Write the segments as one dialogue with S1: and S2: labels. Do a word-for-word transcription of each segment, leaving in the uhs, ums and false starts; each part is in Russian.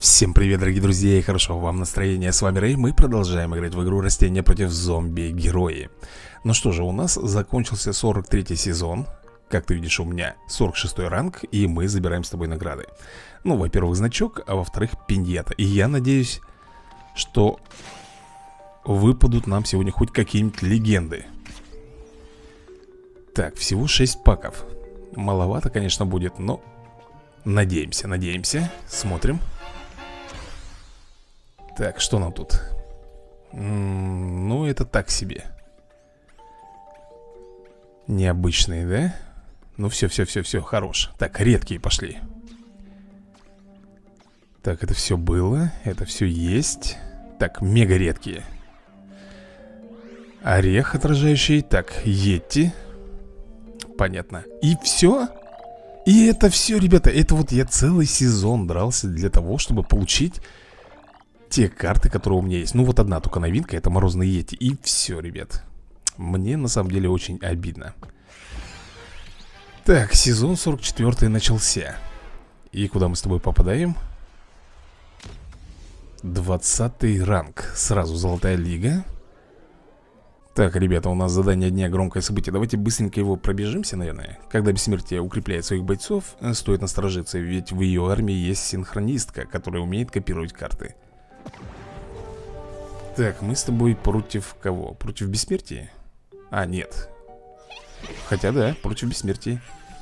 S1: Всем привет, дорогие друзья, и хорошо вам настроения. С вами Рэй, мы продолжаем играть в игру Растения против зомби-герои. Ну что же, у нас закончился сорок третий сезон. Как ты видишь, у меня сорок шестой ранг, и мы забираем с тобой награды. Ну, во-первых, значок, а во-вторых, пиньята. И я надеюсь, что выпадут нам сегодня хоть какие-нибудь легенды. Так, всего шесть паков. Маловато, конечно, будет, но надеемся, надеемся. Смотрим. Так, что нам тут? М-м, ну, это так себе. Необычные, да? Ну, все, все, все, все, хорош. Так, редкие пошли. Так, это все было. Это все есть. Так, мега редкие. Орех отражающий. Так, йети. Понятно. И все? И это все, ребята. Это вот я целый сезон дрался для того, чтобы получить те карты, которые у меня есть. Ну вот одна только новинка, это морозный йети. И все, ребят. Мне на самом деле очень обидно. Так, сезон сорок четвёртый начался. И куда мы с тобой попадаем? двадцатый ранг. Сразу золотая лига. Так, ребята, у нас задание дня, громкое событие. Давайте быстренько его пробежимся, наверное. Когда бессмертие укрепляет своих бойцов, стоит насторожиться, ведь в ее армии есть синхронистка, которая умеет копировать карты. Так, мы с тобой против кого? Против бессмертия? А, нет. Хотя да, против бессмертия.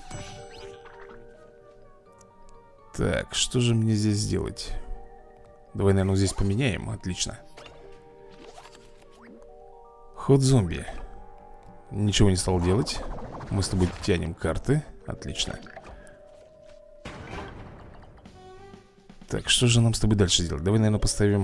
S1: Так, что же мне здесь сделать? Давай, наверное, здесь поменяем. Отлично. Ход зомби. Ничего не стал делать. Мы с тобой тянем карты. Отлично. Так, что же нам с тобой дальше делать? Давай, наверное, поставим...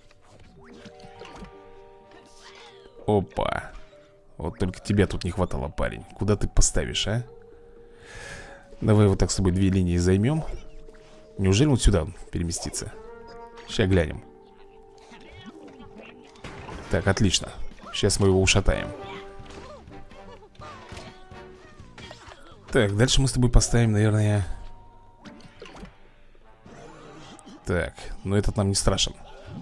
S1: Опа. Вот только тебя тут не хватало, парень. Куда ты поставишь, а? Давай вот так с тобой две линии займем. Неужели вот сюда он переместится? Сейчас глянем. Так, отлично. Сейчас мы его ушатаем. Так, дальше мы с тобой поставим, наверное... Так, но этот нам не страшен.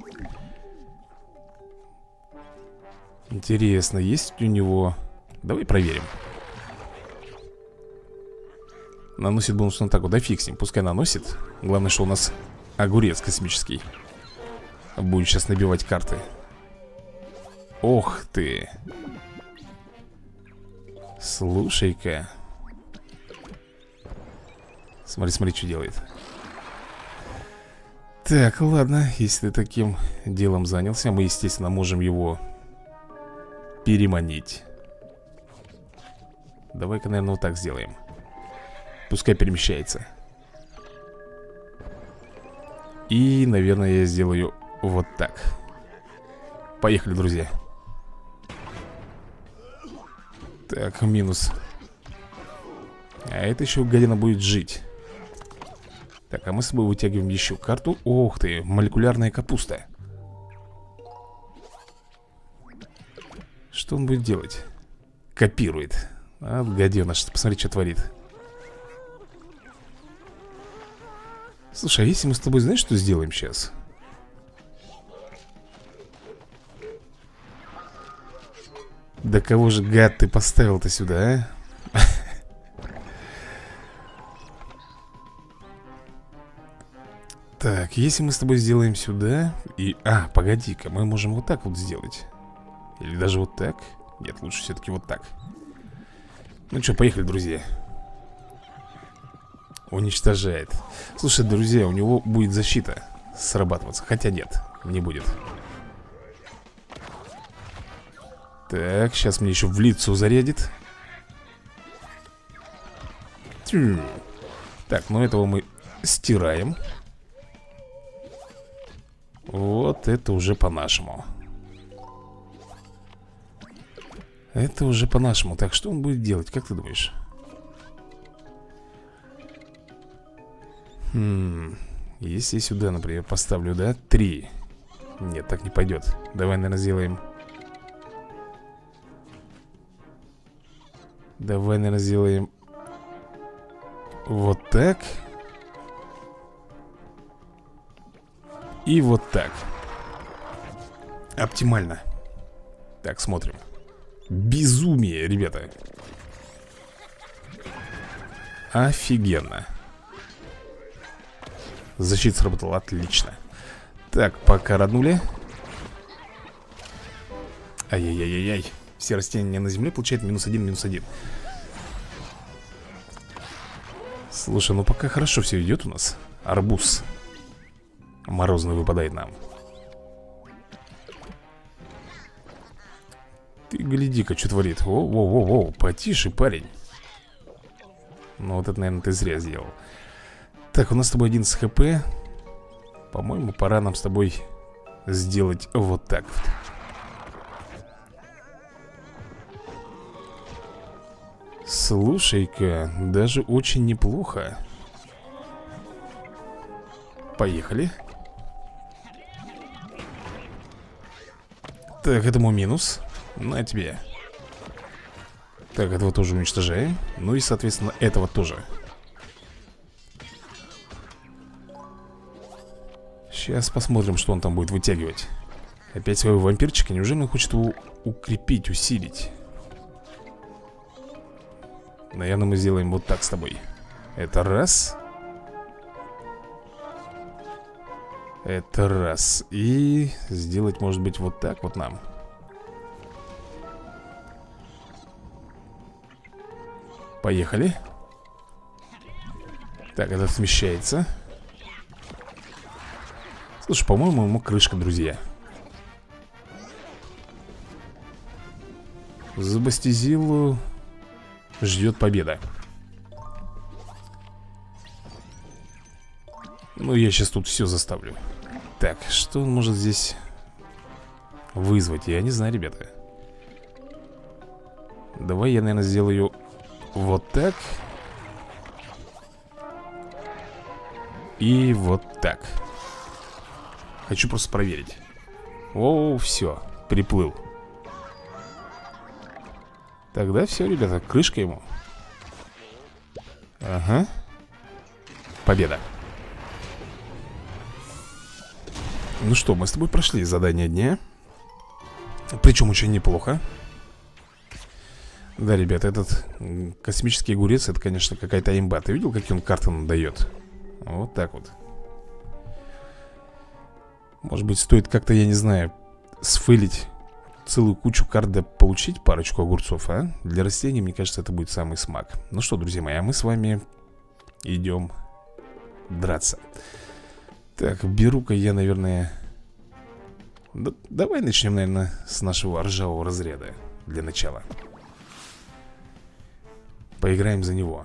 S1: Интересно, есть у него... Давай проверим. Наносит бонус на атаку. Да фиг с ним, пускай наносит. Главное, что у нас огурец космический. Будет сейчас набивать карты. Ох ты. Слушай-ка. Смотри, смотри, что делает. Так, ладно, если ты таким делом занялся, мы, естественно, можем его переманить. Давай-ка, наверное, вот так сделаем. Пускай перемещается. И, наверное, я сделаю вот так. Поехали, друзья. Так, минус. А это еще гадина будет жить. Так, а мы с собой вытягиваем еще карту. Ох ты, молекулярная капуста. Что он будет делать? Копирует. А, гаденыш, посмотри, что творит. Слушай, а если мы с тобой, знаешь, что сделаем сейчас? Да кого же, гад, ты поставил-то сюда, а? Так, если мы с тобой сделаем сюда и... А, погоди-ка, мы можем вот так вот сделать. Или даже вот так. Нет, лучше все-таки вот так. Ну что, поехали, друзья. Уничтожает. Слушай, друзья, у него будет защита срабатываться. Хотя нет, не будет. Так, сейчас мне еще в лицо зарядит. Тю. Так, ну этого мы стираем. Вот это уже по-нашему. Это уже по-нашему. Так, что он будет делать, как ты думаешь? Хм, если я сюда, например, поставлю, да, три. Нет, так не пойдет. Давай, наверное, сделаем. Давай, наверное, сделаем вот так. И вот так. Оптимально. Так, смотрим. Безумие, ребята. Офигенно. Защита сработала, отлично. Так, пока роднули. Ай-яй-яй-яй. Все растения на земле получают минус один, минус один. Слушай, ну пока хорошо все идет у нас. Арбуз морозный выпадает нам. Ты гляди-ка, что творит. Воу-воу-воу, потише, парень. Ну вот это, наверное, ты зря сделал. Так, у нас с тобой одиннадцать хп. По-моему, пора нам с тобой сделать вот так вот. Слушай-ка, даже очень неплохо. Поехали. Так, этому минус. На тебе. Так, этого тоже уничтожаем. Ну и, соответственно, этого тоже. Сейчас посмотрим, что он там будет вытягивать. Опять своего вампирчика. Неужели он хочет его укрепить, усилить? Наверное, мы сделаем вот так с тобой. Это раз. Это раз. И сделать, может быть, вот так вот нам. Поехали. Так, этот смещается. Слушай, по-моему, ему крышка, друзья. За Бастизилу ждет победа. Ну, я сейчас тут все заставлю. Так, что он может здесь вызвать? Я не знаю, ребята. Давай я, наверное, сделаю вот так. И вот так. Хочу просто проверить. О, все, приплыл. Тогда все, ребята, крышка ему. Ага. Победа. Ну что, мы с тобой прошли задание дня. Причем очень неплохо. Да, ребята, этот космический огурец, это, конечно, какая-то имба. Ты видел, какие он карты нам дает? Вот так вот. Может быть, стоит как-то, я не знаю, сфейлить целую кучу карт, да получить парочку огурцов, а? Для растений, мне кажется, это будет самый смак. Ну что, друзья мои, а мы с вами идем драться. Так, беру-ка я, наверное... Да, давай начнем, наверное, с нашего ржавого разряда. Для начала. Поиграем за него.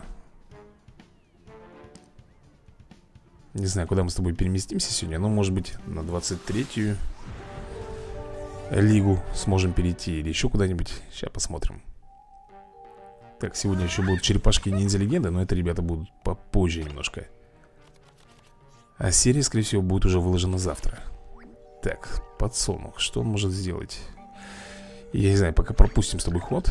S1: Не знаю, куда мы с тобой переместимся сегодня, но, может быть, на двадцать третью лигу сможем перейти. Или еще куда-нибудь. Сейчас посмотрим. Так, сегодня еще будут черепашки ниндзя-легенды, но это, ребята, будут попозже немножко. А серия, скорее всего, будет уже выложена завтра. Так, подсолнух, что он может сделать? Я не знаю, пока пропустим с тобой ход.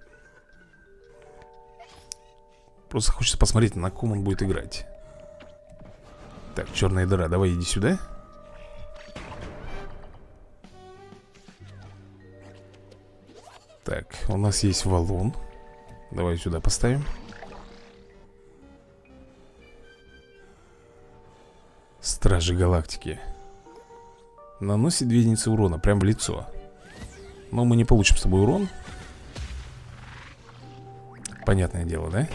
S1: Просто хочется посмотреть, на ком он будет играть. Так, черная дыра, давай иди сюда. Так, у нас есть валун. Давай сюда поставим. Стражи галактики. Наносит две единицы урона, прям в лицо. Но мы не получим с тобой урон. Понятное дело, да?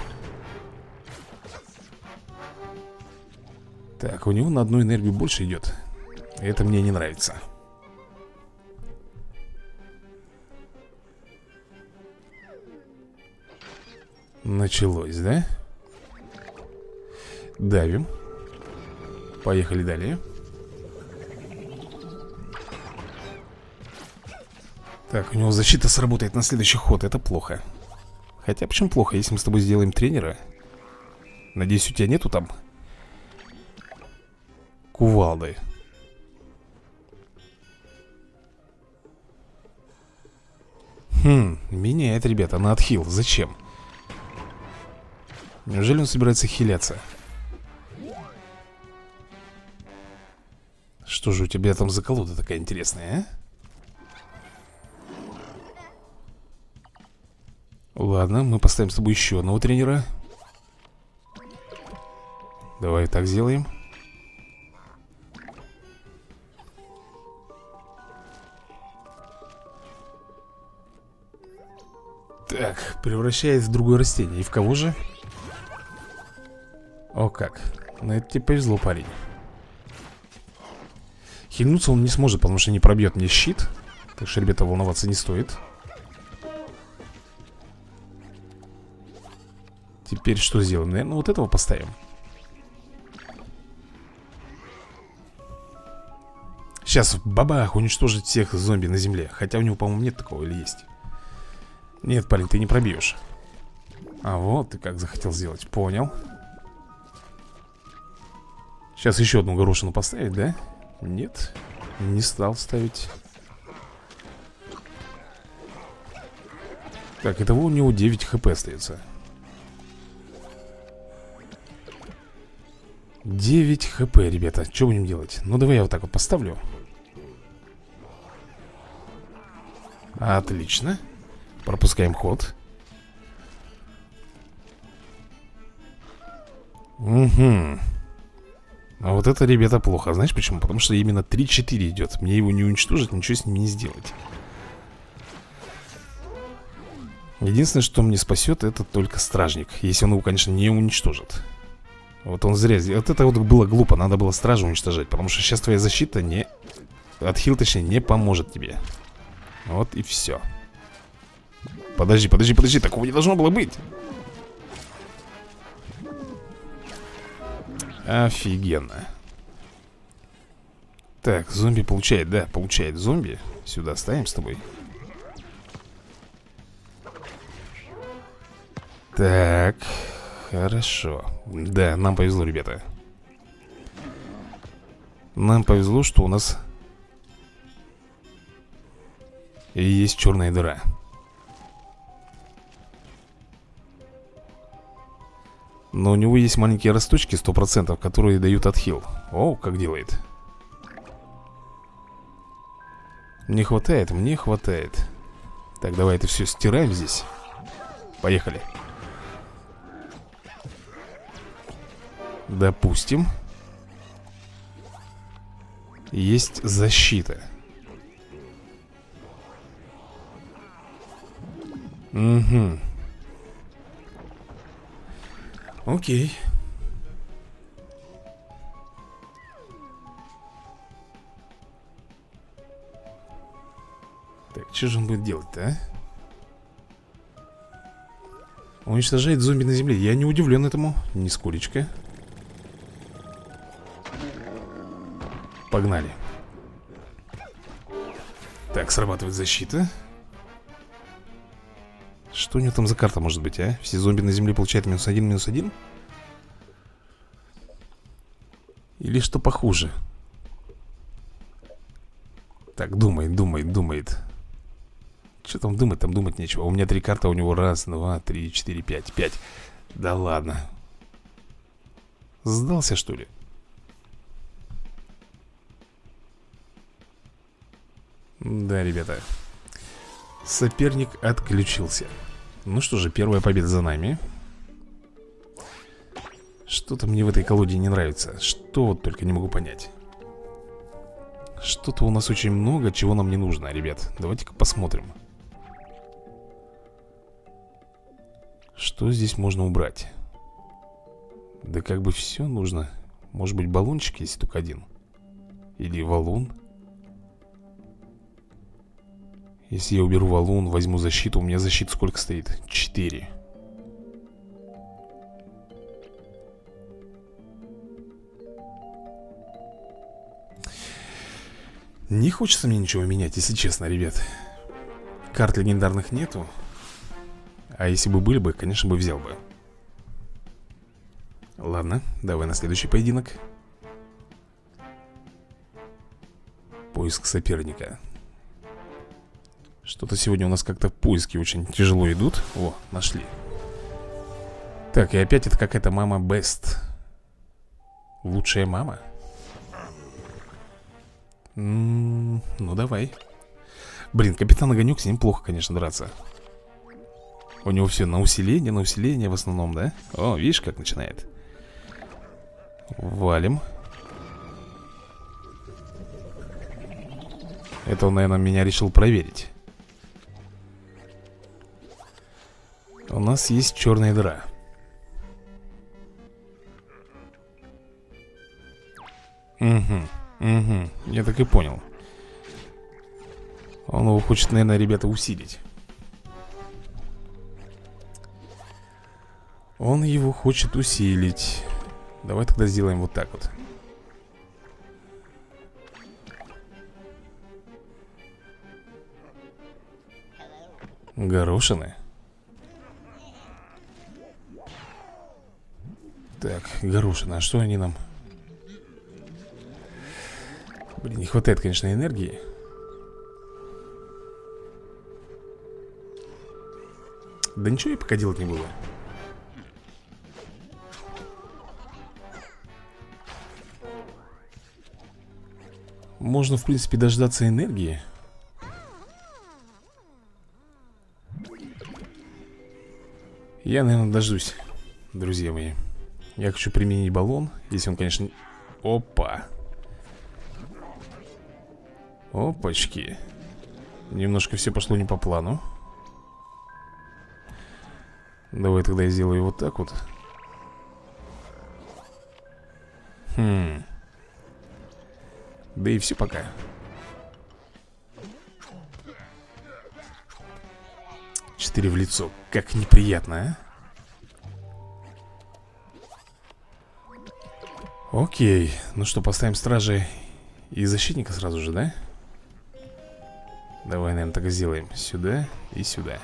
S1: Так, у него на одну энергию больше идет. Это мне не нравится. Началось, да? Давим. Поехали далее. Так, у него защита сработает на следующий ход. Это плохо. Хотя почему плохо, если мы с тобой сделаем тренера? Надеюсь, у тебя нету там кувалды. Хм, меняет, ребята, на отхил. Зачем? Неужели он собирается хиляться? Что же у тебя там за колода такая интересная, а? Ладно, мы поставим с тобой еще одного тренера. Давай так сделаем. Так, превращается в другое растение. И в кого же? О как, ну это тебе повезло, парень. Хильнуться он не сможет, потому что не пробьет мне щит. Так что, ребята, волноваться не стоит. Теперь что сделаем? Наверное, вот этого поставим. Сейчас бабах уничтожить всех зомби на земле. Хотя у него, по-моему, нет такого, или есть? Нет, парень, ты не пробьешь. А вот ты как захотел сделать. Понял. Сейчас еще одну горошину поставить, да? Нет, не стал ставить. Так, итого у него девять хп остается. девять хп, ребята. Что будем делать? Ну, давай я вот так вот поставлю. Отлично. Пропускаем ход. Угу. А вот это, ребята, плохо. Знаешь почему? Потому что именно три-четыре идет. Мне его не уничтожить, ничего с ним не сделать. Единственное, что мне спасет, это только стражник. Если он его, конечно, не уничтожит. Вот он зря. Вот это вот было глупо. Надо было стражу уничтожать. Потому что сейчас твоя защита не... Отхил, точнее, не поможет тебе. Вот и все. Подожди, подожди, подожди. Такого не должно было быть. Офигенно. Так, зомби получает, да, получает зомби. Сюда ставим с тобой. Так, хорошо. Да, нам повезло, ребята. Нам повезло, что у нас есть черная дыра. Но у него есть маленькие росточки сто процентов, которые дают отхил. О, как делает. Мне хватает, мне хватает. Так, давай это все стираем здесь. Поехали. Допустим. Есть защита. Угу. Окей. Так, что же он будет делать-то, а? Уничтожает зомби на земле. Я не удивлен этому, нисколечко. Погнали. Так, срабатывает защита. Что у него там за карта может быть, а? Все зомби на земле получают минус один, минус один? Или что похуже? Так, думает, думает, думает. Что там думать? Там думать нечего. У меня три карты, а у него раз, два, три, четыре, пять. Пять. Да ладно. Сдался, что ли? Да, ребята. Соперник отключился. Ну что же, первая победа за нами. Что-то мне в этой колоде не нравится. Что вот только не могу понять. Что-то у нас очень много, чего нам не нужно, ребят. Давайте-ка посмотрим. Что здесь можно убрать? Да как бы все нужно. Может быть, баллончик, если только один. Или валун. Если я уберу валун, возьму защиту. У меня защита сколько стоит? Четыре. Не хочется мне ничего менять, если честно, ребят. Карт легендарных нету. А если бы были бы, конечно бы взял бы. Ладно, давай на следующий поединок. Поиск соперника. Что-то сегодня у нас как-то поиски очень тяжело идут. О, нашли. Так, и опять это какая-то мама Бест. Лучшая мама. М-м, ну давай. Блин, капитан Огонек, с ним плохо, конечно, драться. У него все на усиление, на усиление в основном, да? О, видишь, как начинает. Валим. Это он, наверное, меня решил проверить. У нас есть черная дыра. Угу, угу, я так и понял. Он его хочет, наверное, ребята, усилить. Он его хочет усилить. Давай тогда сделаем вот так вот. Горошины. Так, горошины, а что они нам? Блин, не хватает, конечно, энергии. Да ничего я пока делать не буду. Можно, в принципе, дождаться энергии. Я, наверное, дождусь, друзья мои. Я хочу применить баллон. Если он, конечно... Опа. Опачки. Немножко все пошло не по плану. Давай тогда я сделаю вот так вот. Хм. Да и все пока. Четыре в лицо. Как неприятно, а? Окей. Ну что, поставим стражи и защитника сразу же, да? Давай, наверное, так и сделаем. Сюда и сюда.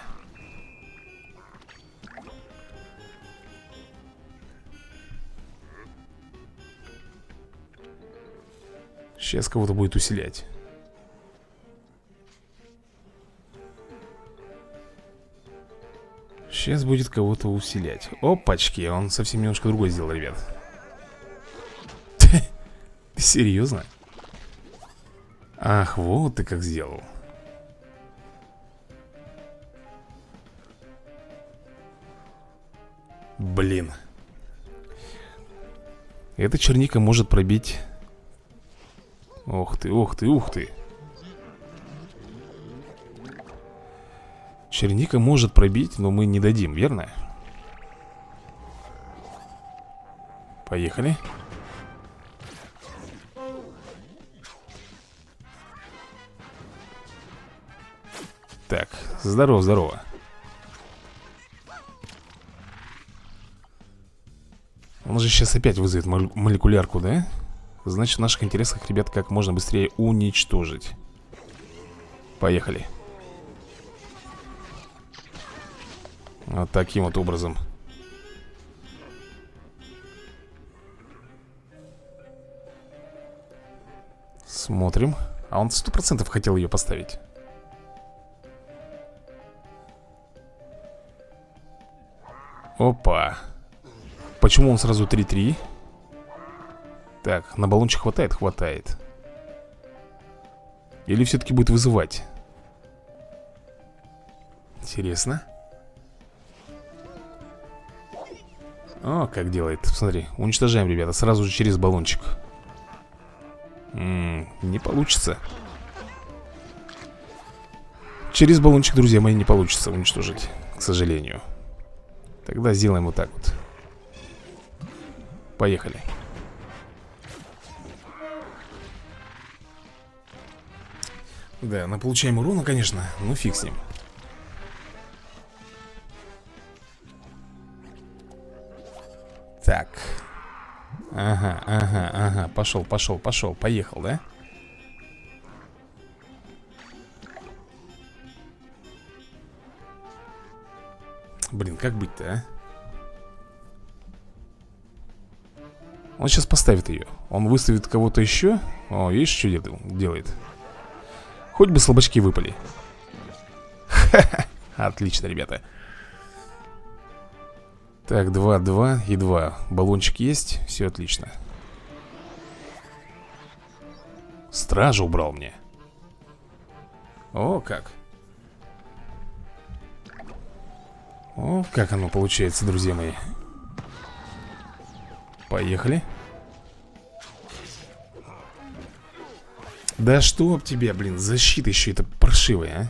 S1: Сейчас кого-то будет усилять. Сейчас будет кого-то усилять. Опачки, он совсем немножко другой сделал, ребят. Ты серьезно? Ах, вот ты как сделал. Блин. Эта черника может пробить. Ох ты, ох ты, ух ты. Черника может пробить, но мы не дадим, верно? Поехали. Так, здорово, здорово. Он же сейчас опять вызовет мол- молекулярку, да? Значит, в наших интересах, ребят, как можно быстрее уничтожить. Поехали. Вот таким вот образом. Смотрим. А он сто процентов хотел ее поставить. Опа. Почему он сразу три-три? Так, на баллончик хватает? Хватает. Или все-таки будет вызывать? Интересно. О, как делает. Смотри, уничтожаем, ребята, сразу же через баллончик. М-м, не получится. Через баллончик, друзья мои, не получится уничтожить, к сожалению. Тогда сделаем вот так вот. Поехали. Да, мы получаем урона, конечно. Ну, фиг с ним. Так. Ага, ага, ага. Пошел, пошел, пошел. Поехал, да? Блин, как быть-то, а? Он сейчас поставит ее. Он выставит кого-то еще. О, видишь, что делает? Хоть бы слабачки выпали. Ха-ха. Отлично, ребята. Так, два, два и два. Баллончик есть, все отлично. Стража убрал мне. О, как. О, как оно получается, друзья мои. Поехали. Да что об тебя, блин, защита еще это паршивая, а?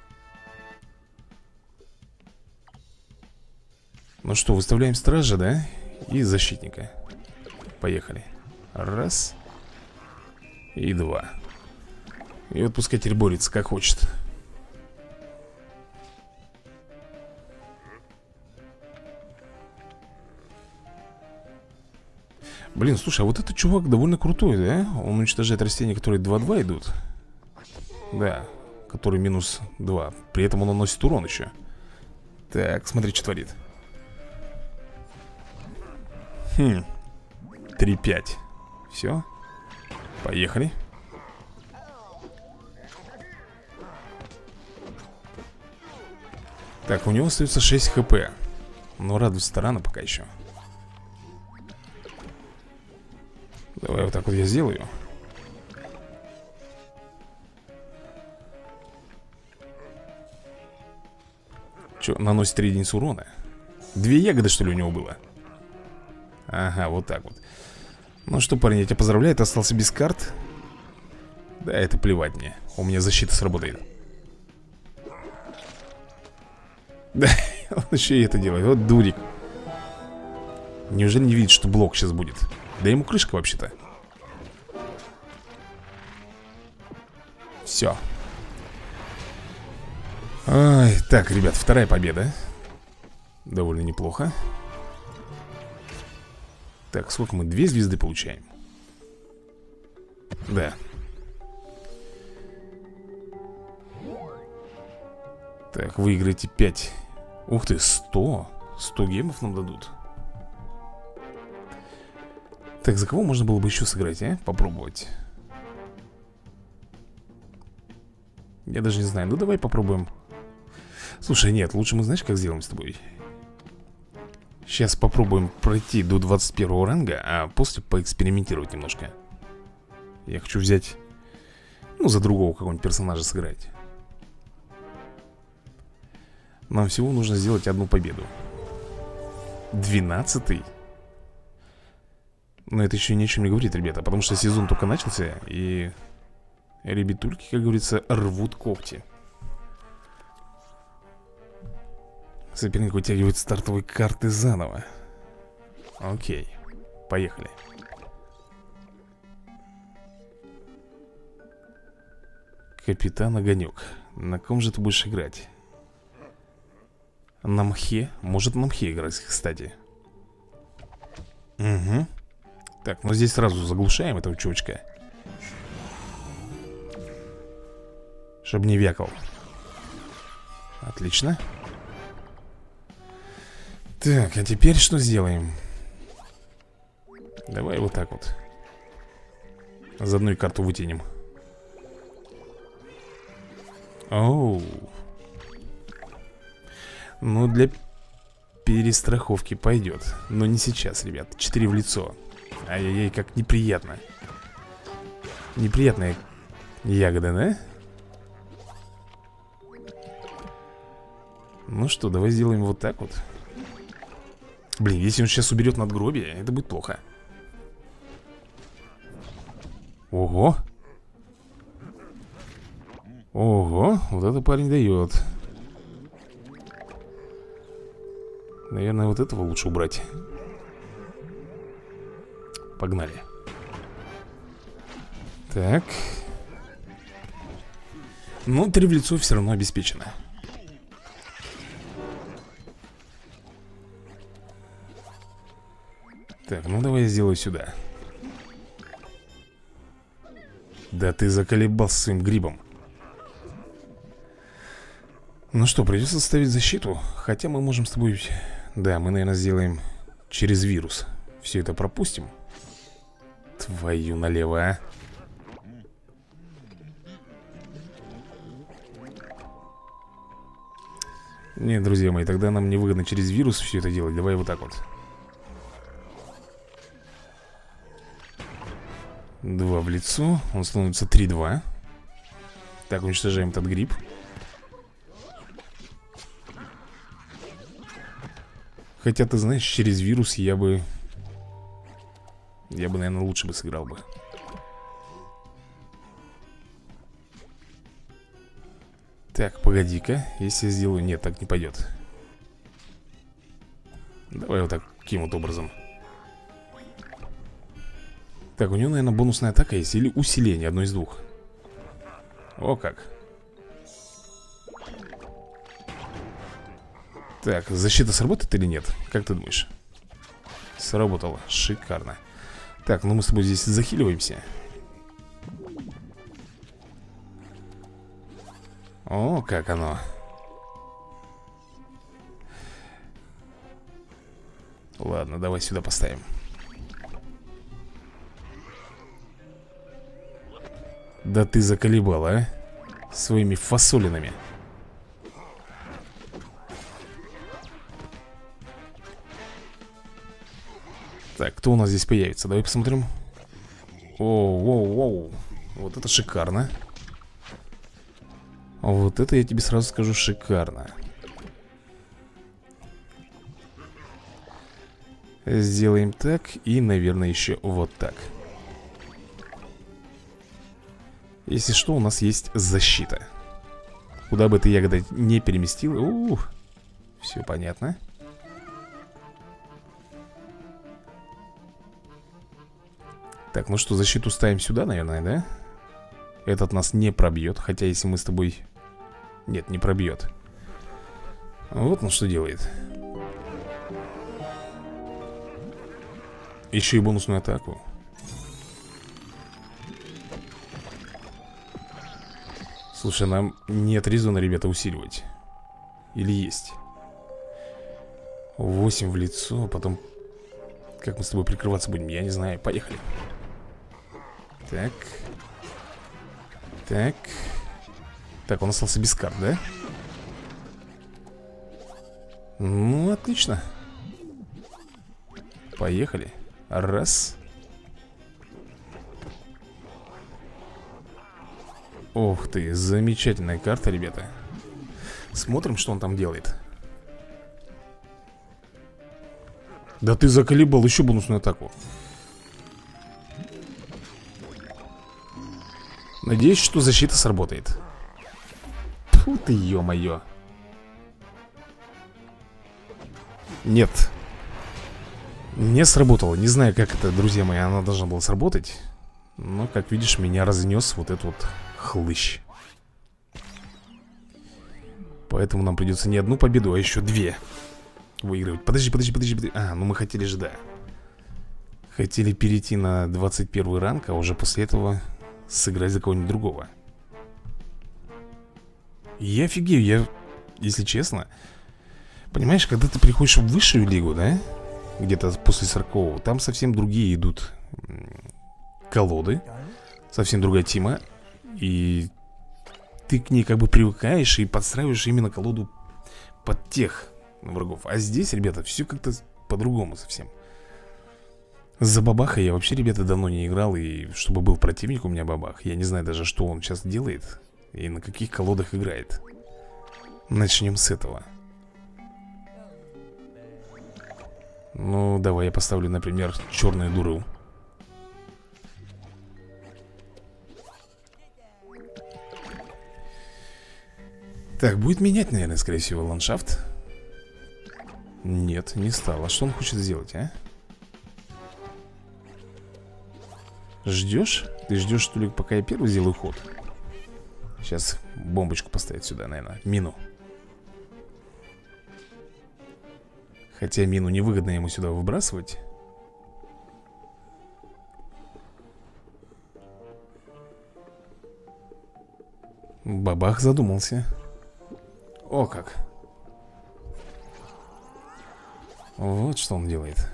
S1: Ну что, выставляем стража, да? И защитника. Поехали. Раз. И два. И вот пускай теперь борется, как хочет. Блин, слушай, а вот этот чувак довольно крутой, да? Он уничтожает растения, которые два-два идут. Да, которые минус два. При этом он наносит урон еще. Так, смотри, что творит. Хм. три-пять. Все. Поехали. Так, у него остается шесть хп. Но радуется рано пока еще. Давай вот так вот я сделаю. Че, наносит три единицы урона? Две ягоды, что ли, у него было? Ага, вот так вот. Ну что, парень, я тебя поздравляю, ты остался без карт. Да, это плевать мне. У меня защита сработает. Да, он еще и это делает. Вот дурик. Неужели не видит, что блок сейчас будет? Да ему крышка вообще-то. Все. Ой, так, ребят, вторая победа. Довольно неплохо. Так, сколько мы? Две звезды получаем. Да. Так, выиграйте пять. Ух ты, сто. сто гемов нам дадут. Так, за кого можно было бы еще сыграть, а? Попробовать. Я даже не знаю, ну давай попробуем. Слушай, нет, лучше мы знаешь, как сделаем с тобой? Сейчас попробуем пройти до двадцать первого ранга, а после поэкспериментировать немножко. Я хочу взять, ну, за другого какого-нибудь персонажа сыграть. Нам всего нужно сделать одну победу. Двенадцатый? Но это еще ни о чем не говорит, ребята, потому что сезон только начался, и ребятульки, как говорится, рвут когти. Соперник вытягивает стартовые карты заново. Окей, поехали. Капитан Огонек. На ком же ты будешь играть? На мхе? Может на мхе играть, кстати. Угу. Так, ну здесь сразу заглушаем этого чувачка, чтоб не вякал. Отлично. Так, а теперь что сделаем? Давай вот так вот. Заодно и карту вытянем. Оу. Ну, для перестраховки пойдет. Но не сейчас, ребят. Четыре в лицо. Ай-яй-яй, как неприятно. Неприятная ягода, да? Ну что, давай сделаем вот так вот. Блин, если он сейчас уберет надгробие, это будет плохо. Ого. Ого, вот это парень дает. Наверное, вот этого лучше убрать. Погнали. Так. Но три в лицо все равно обеспечено. Так, ну давай я сделаю сюда. Да ты заколебался своим грибом. Ну что, придется ставить защиту. Хотя мы можем с тобой... Да, мы, наверное, сделаем через вирус. Все это пропустим. Твою налево, а. Нет, друзья мои, тогда нам невыгодно через вирус все это делать. Давай вот так вот. Два в лицо. Он становится три-два. Так, уничтожаем этот гриб. Хотя, ты знаешь, через вирус я бы... Я бы, наверное, лучше бы сыграл бы. Так, погоди-ка. Если я сделаю... Нет, так не пойдет. Давай вот таким вот образом. Так, у него, наверное, бонусная атака есть. Или усиление, одно из двух. О как. Так, защита сработает или нет? Как ты думаешь? Сработало, шикарно. Так, ну мы с тобой здесь захиливаемся. О, как оно. Ладно, давай сюда поставим. Да ты заколебала, а? Своими фасолинами. Так, кто у нас здесь появится? Давай посмотрим. Оу, оу, оу. Вот это шикарно. Вот это я тебе сразу скажу шикарно. Сделаем так и, наверное, еще вот так. Если что, у нас есть защита. Куда бы ты ягода не переместил. Ух, все понятно. Так, ну что, защиту ставим сюда, наверное, да? Этот нас не пробьет. Хотя если мы с тобой... Нет, не пробьет. Вот он что делает. Еще и бонусную атаку. Слушай, нам нет резона, ребята, усиливать. Или есть? восемь в лицо, потом... Как мы с тобой прикрываться будем, я не знаю. Поехали. Так. Так. Так, он остался без карт, да? Ну, отлично. Поехали. Раз. Ух ты, замечательная карта, ребята. Смотрим, что он там делает. Да ты заколебал, еще бонусную атаку. Надеюсь, что защита сработает. Фу ты, ё-моё. Нет. Не сработало. Не знаю, как это, друзья мои, она должна была сработать. Но, как видишь, меня разнес вот этот вот хлыщ. Поэтому нам придется не одну победу, а еще две выигрывать. Подожди, подожди, подожди, подожди. А, ну мы хотели же, да. Хотели перейти на двадцать первый ранг, а уже после этого сыграть за кого-нибудь другого. Я офигею, я, если честно. Понимаешь, когда ты приходишь в высшую лигу, да? Где-то после сорокового, там совсем другие идут колоды. Совсем другая тема. И ты к ней как бы привыкаешь и подстраиваешь именно колоду под тех врагов. А здесь, ребята, все как-то по-другому совсем. За бабаха я вообще, ребята, давно не играл. И чтобы был противник у меня бабах, я не знаю даже, что он сейчас делает и на каких колодах играет. Начнем с этого. Ну, давай я поставлю, например, черную дуру. Так, будет менять, наверное, скорее всего, ландшафт. Нет, не стало. Что он хочет сделать, а? Ждешь? Ты ждешь, что ли, пока я первый сделаю ход? Сейчас бомбочку поставить сюда, наверное. Мину. Хотя мину невыгодно ему сюда выбрасывать. Бабах задумался. О как. Вот что он делает.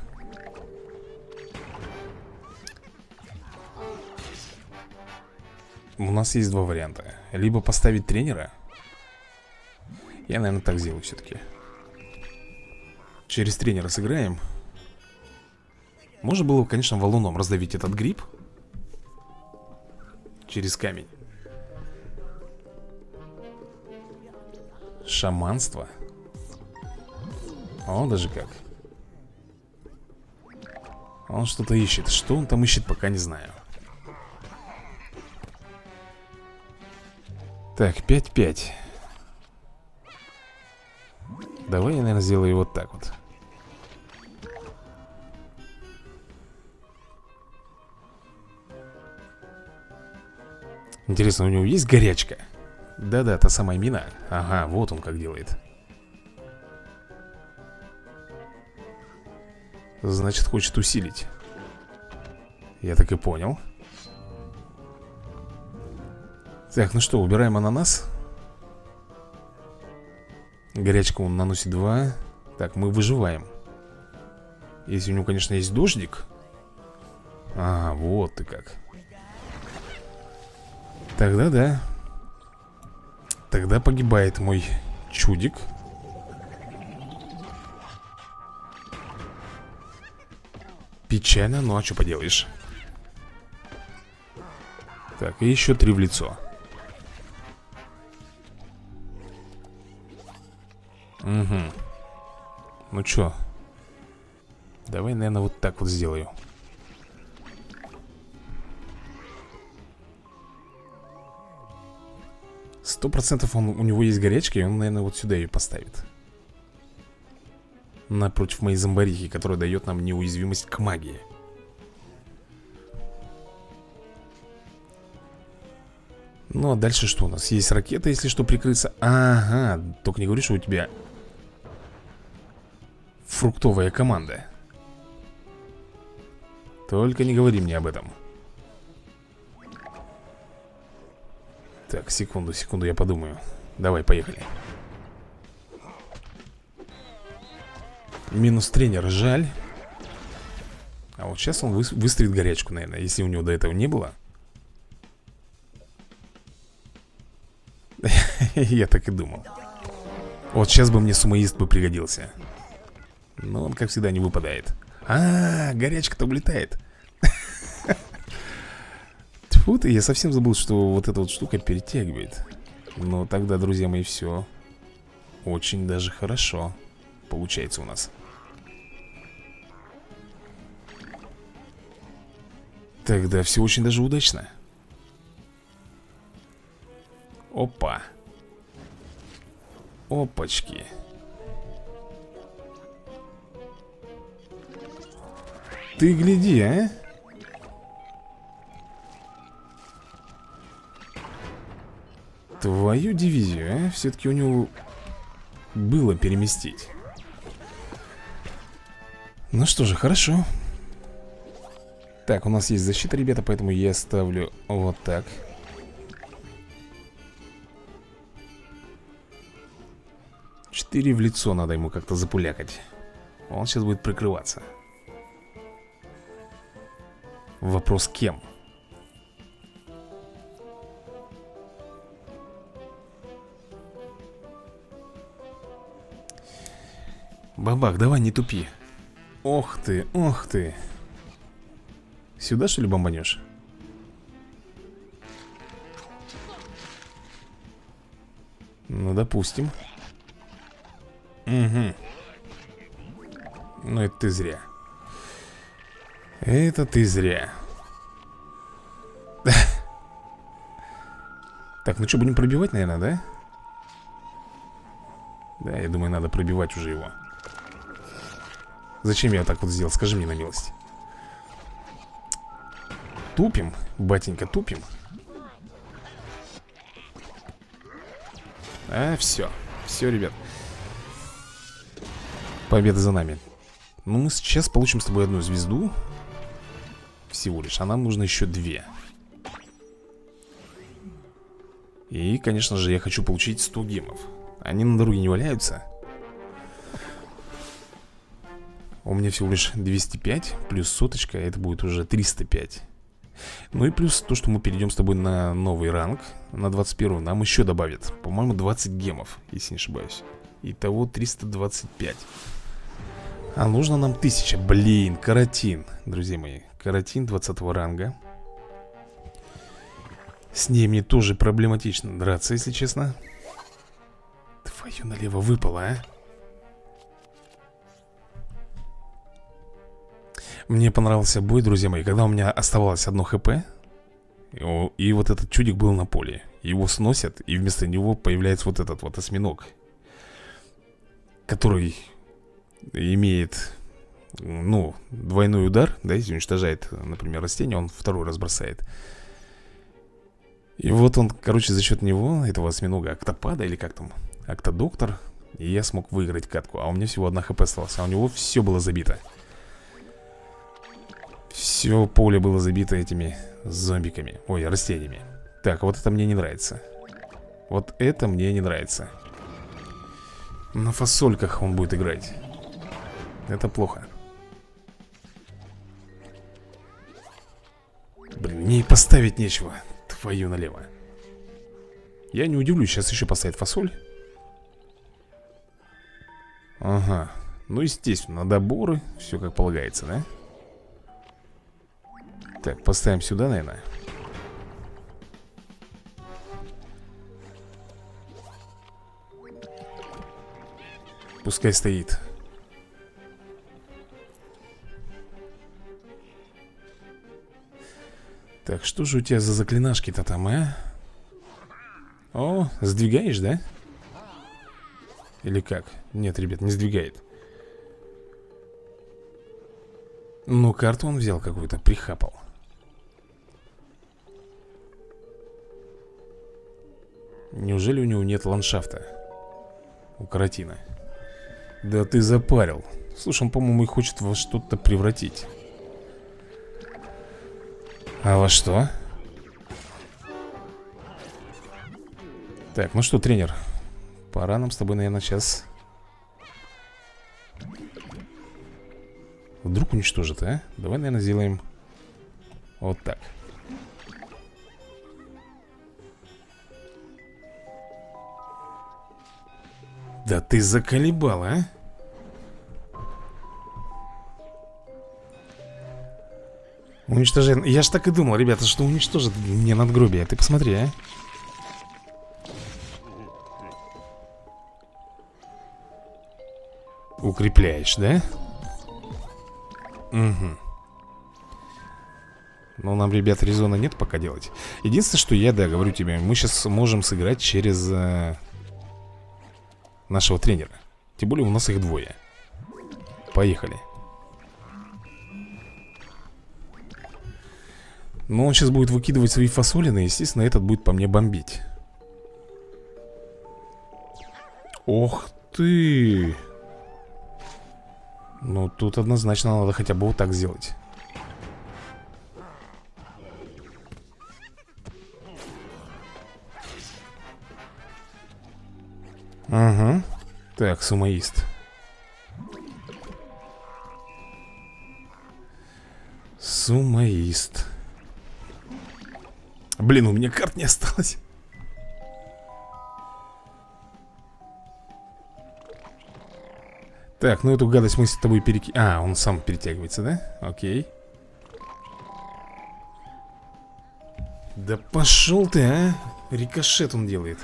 S1: У нас есть два варианта. Либо поставить тренера. Я, наверное, так сделаю все-таки. Через тренера сыграем. Можно было, конечно, валуном раздавить этот гриб. через камень. Шаманство. О, даже как. Он что-то ищет. Что он там ищет, пока не знаю. Так, пять-пять. Давай я, наверное, сделаю вот так вот. Интересно, у него есть горячка? Да-да, та самая мина. Ага, вот он как делает. Значит, хочет усилить. Я так и понял. Так, ну что, убираем ананас. Горячку он наносит два. Так, мы выживаем. Если у него, конечно, есть дождик. А, вот ты как. Тогда да. Тогда погибает мой чудик. Печально, ну а что поделаешь. Так, и еще три в лицо. Угу. Ну чё? Давай, наверное, вот так вот сделаю. Сто процентов он, у него есть горячка, и он, наверное, вот сюда ее поставит. Напротив моей зомбарихи, которая дает нам неуязвимость к магии. Ну а дальше что у нас? Есть ракета, если что, прикрыться. Ага, только не говори, что у тебя фруктовая команда. Только не говори мне об этом. Так, секунду, секунду, я подумаю. Давай, поехали. Минус тренер, жаль. А вот сейчас он вы, выстрелит горячку, наверное. Если у него до этого не было. Я так и думал. Вот сейчас бы мне сумоист бы пригодился. Но он, как всегда, не выпадает. А, горячка-то улетает. Тьфу ты, я совсем забыл, что вот эта вот штука перетягивает. Но тогда, друзья мои, все очень даже хорошо получается у нас. Тогда все очень даже удачно. Опа. Опачки. Ты гляди, а? Твою дивизию, а? Все-таки у него было переместить. Ну что же, хорошо. Так, у нас есть защита, ребята, поэтому я ставлю вот так. Четыре в лицо надо ему как-то запулякать. Он сейчас будет прикрываться. Вопрос кем? Бабах, давай, не тупи. Ох ты, ох ты. Сюда, что ли, бомбанешь? Ну, допустим. Угу. Ну, это ты зря. Это ты зря. Так, ну что, будем пробивать, наверное, да? Да, я думаю, надо пробивать уже его. Зачем я так вот сделал? Скажи мне на милость. Тупим, батенька, тупим. А, все. Все, ребят. Победа за нами. Ну, мы сейчас получим с тобой одну звезду. Всего лишь, а нам нужно еще две. И, конечно же, я хочу получить сто гемов. Они на дороге не валяются. У меня всего лишь двести пять. Плюс соточка, это будет уже триста пять. Ну и плюс то, что мы перейдем с тобой на новый ранг. На двадцать первый нам еще добавят, по-моему, двадцать гемов, если не ошибаюсь. Итого триста двадцать пять. А нужно нам тысяча. Блин, каротин, друзья мои. Каротин двадцатого ранга. С ней мне тоже проблематично драться, если честно. Твою налево выпало, а. Мне понравился бой, друзья мои, когда у меня оставалось одно хп. И вот этот чудик был на поле. Его сносят, и вместо него появляется вот этот вот осьминог, который имеет, ну, двойной удар, да, если уничтожает, например, растение, он второй раз бросает. И вот он, короче, за счет него, этого осьминога, октопада или как там, октодоктор, и я смог выиграть катку. А у меня всего одна хп осталась, а у него все было забито. Все поле было забито этими зомбиками. Ой, растениями. Так, вот это мне не нравится. Вот это мне не нравится. На фасольках он будет играть. Это плохо. Блин, мне и поставить нечего. Твою налево. Я не удивлюсь, сейчас еще поставит фасоль. Ага. Ну, естественно, доборы. Все как полагается, да? Так, поставим сюда, наверное. Пускай стоит. Так, что же у тебя за заклинашки-то там, а? О, сдвигаешь, да? Или как? Нет, ребят, не сдвигает. Ну, карту он взял какую-то, прихапал. Неужели у него нет ландшафта? У каратина. Да ты запарил. Слушай, он, по-моему, и хочет во что-то превратить. А во что? Так, ну что, тренер, пора нам с тобой, наверное, сейчас вдруг уничтожит, а? Давай, наверное, сделаем вот так. Да ты заколебал, а? Уничтожай. Я ж так и думал, ребята, что уничтожит мне надгробие. Ты посмотри, а? Укрепляешь, да? Угу. Но нам, ребят, резона нет пока делать. Единственное, что я, да, говорю тебе, мы сейчас можем сыграть через э, нашего тренера. Тем более у нас их двое. Поехали. Но он сейчас будет выкидывать свои фасолины. Естественно, этот будет по мне бомбить. Ох ты! Ну, тут однозначно надо хотя бы вот так сделать. Ага. Так, сумоист. Сумоист. Блин, у меня карт не осталось. Так, ну эту гадость мы с тобой переки... А, он сам перетягивается, да? Окей. Да пошел ты, а? Рикошет он делает.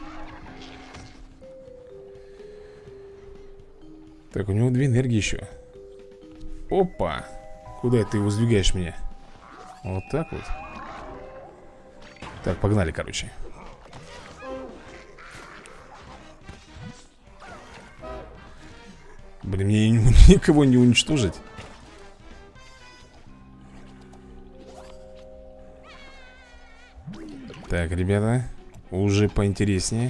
S1: Так, у него две энергии еще. Опа! Куда ты его сдвигаешь меня? Вот так вот. Так, погнали, короче. Блин, мне никого не уничтожить. Так, ребята, уже поинтереснее.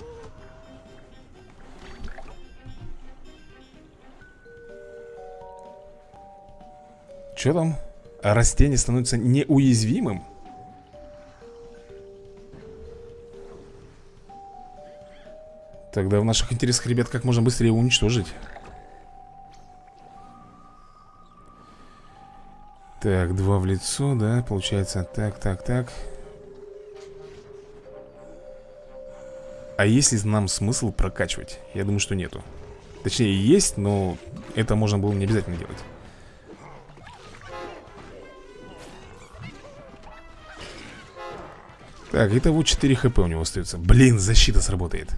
S1: Что там? А растение становится неуязвимым? Тогда в наших интересах, ребят, как можно быстрее его уничтожить. Так, два в лицо, да, получается. Так, так, так. А есть ли нам смысл прокачивать? Я думаю, что нету. Точнее, есть, но это можно было не обязательно делать. Так, итого четыре хп у него остается. Блин, защита сработает.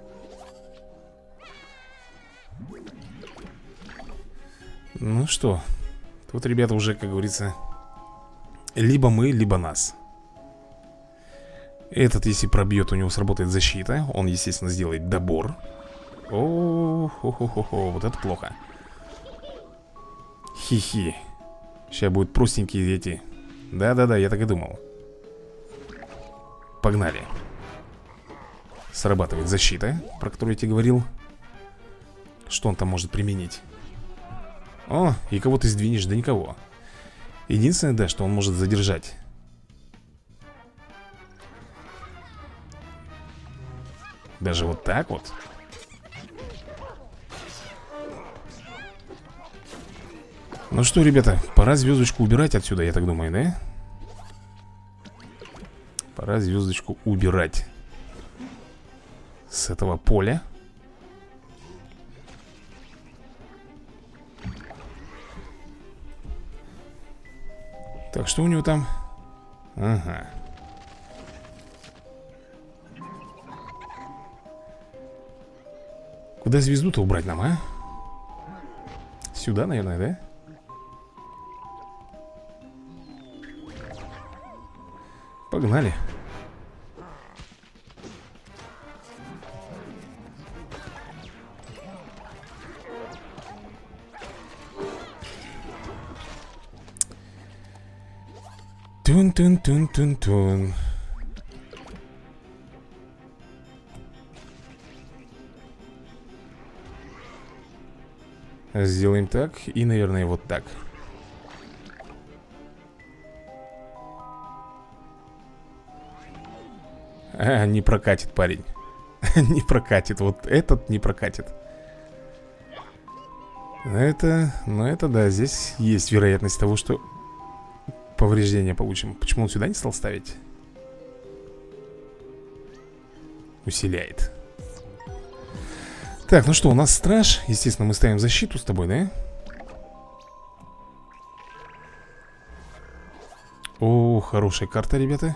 S1: Ну что, тут, ребята, уже, как говорится, либо мы, либо нас. Этот, если пробьет, у него сработает защита. Он, естественно, сделает добор. О-хо-хо-хо-хо, вот это плохо. Хи-хи. Сейчас будут простенькие эти. Да-да-да, я так и думал. Погнали. Срабатывает защита, про которую я тебе говорил. Что он там может применить? О, и кого ты сдвинешь? Да никого. Единственное, да, что он может задержать. Даже вот так вот. Ну что, ребята, пора звездочку убирать отсюда, я так думаю, да? Пора звездочку убирать с этого поля. Так, что у него там? Ага. Куда звезду-то убрать нам, а? Сюда, наверное, да? Погнали. Тун-тун-тун-тун-тун. Сделаем так и, наверное, вот так. А, не прокатит, парень. Не прокатит, вот этот не прокатит. Это, ну это да, здесь есть вероятность того, что повреждения получим. Почему он сюда не стал ставить? Усиляет. Так, ну что, у нас страж. Естественно, мы ставим защиту с тобой, да? О, хорошая карта, ребята.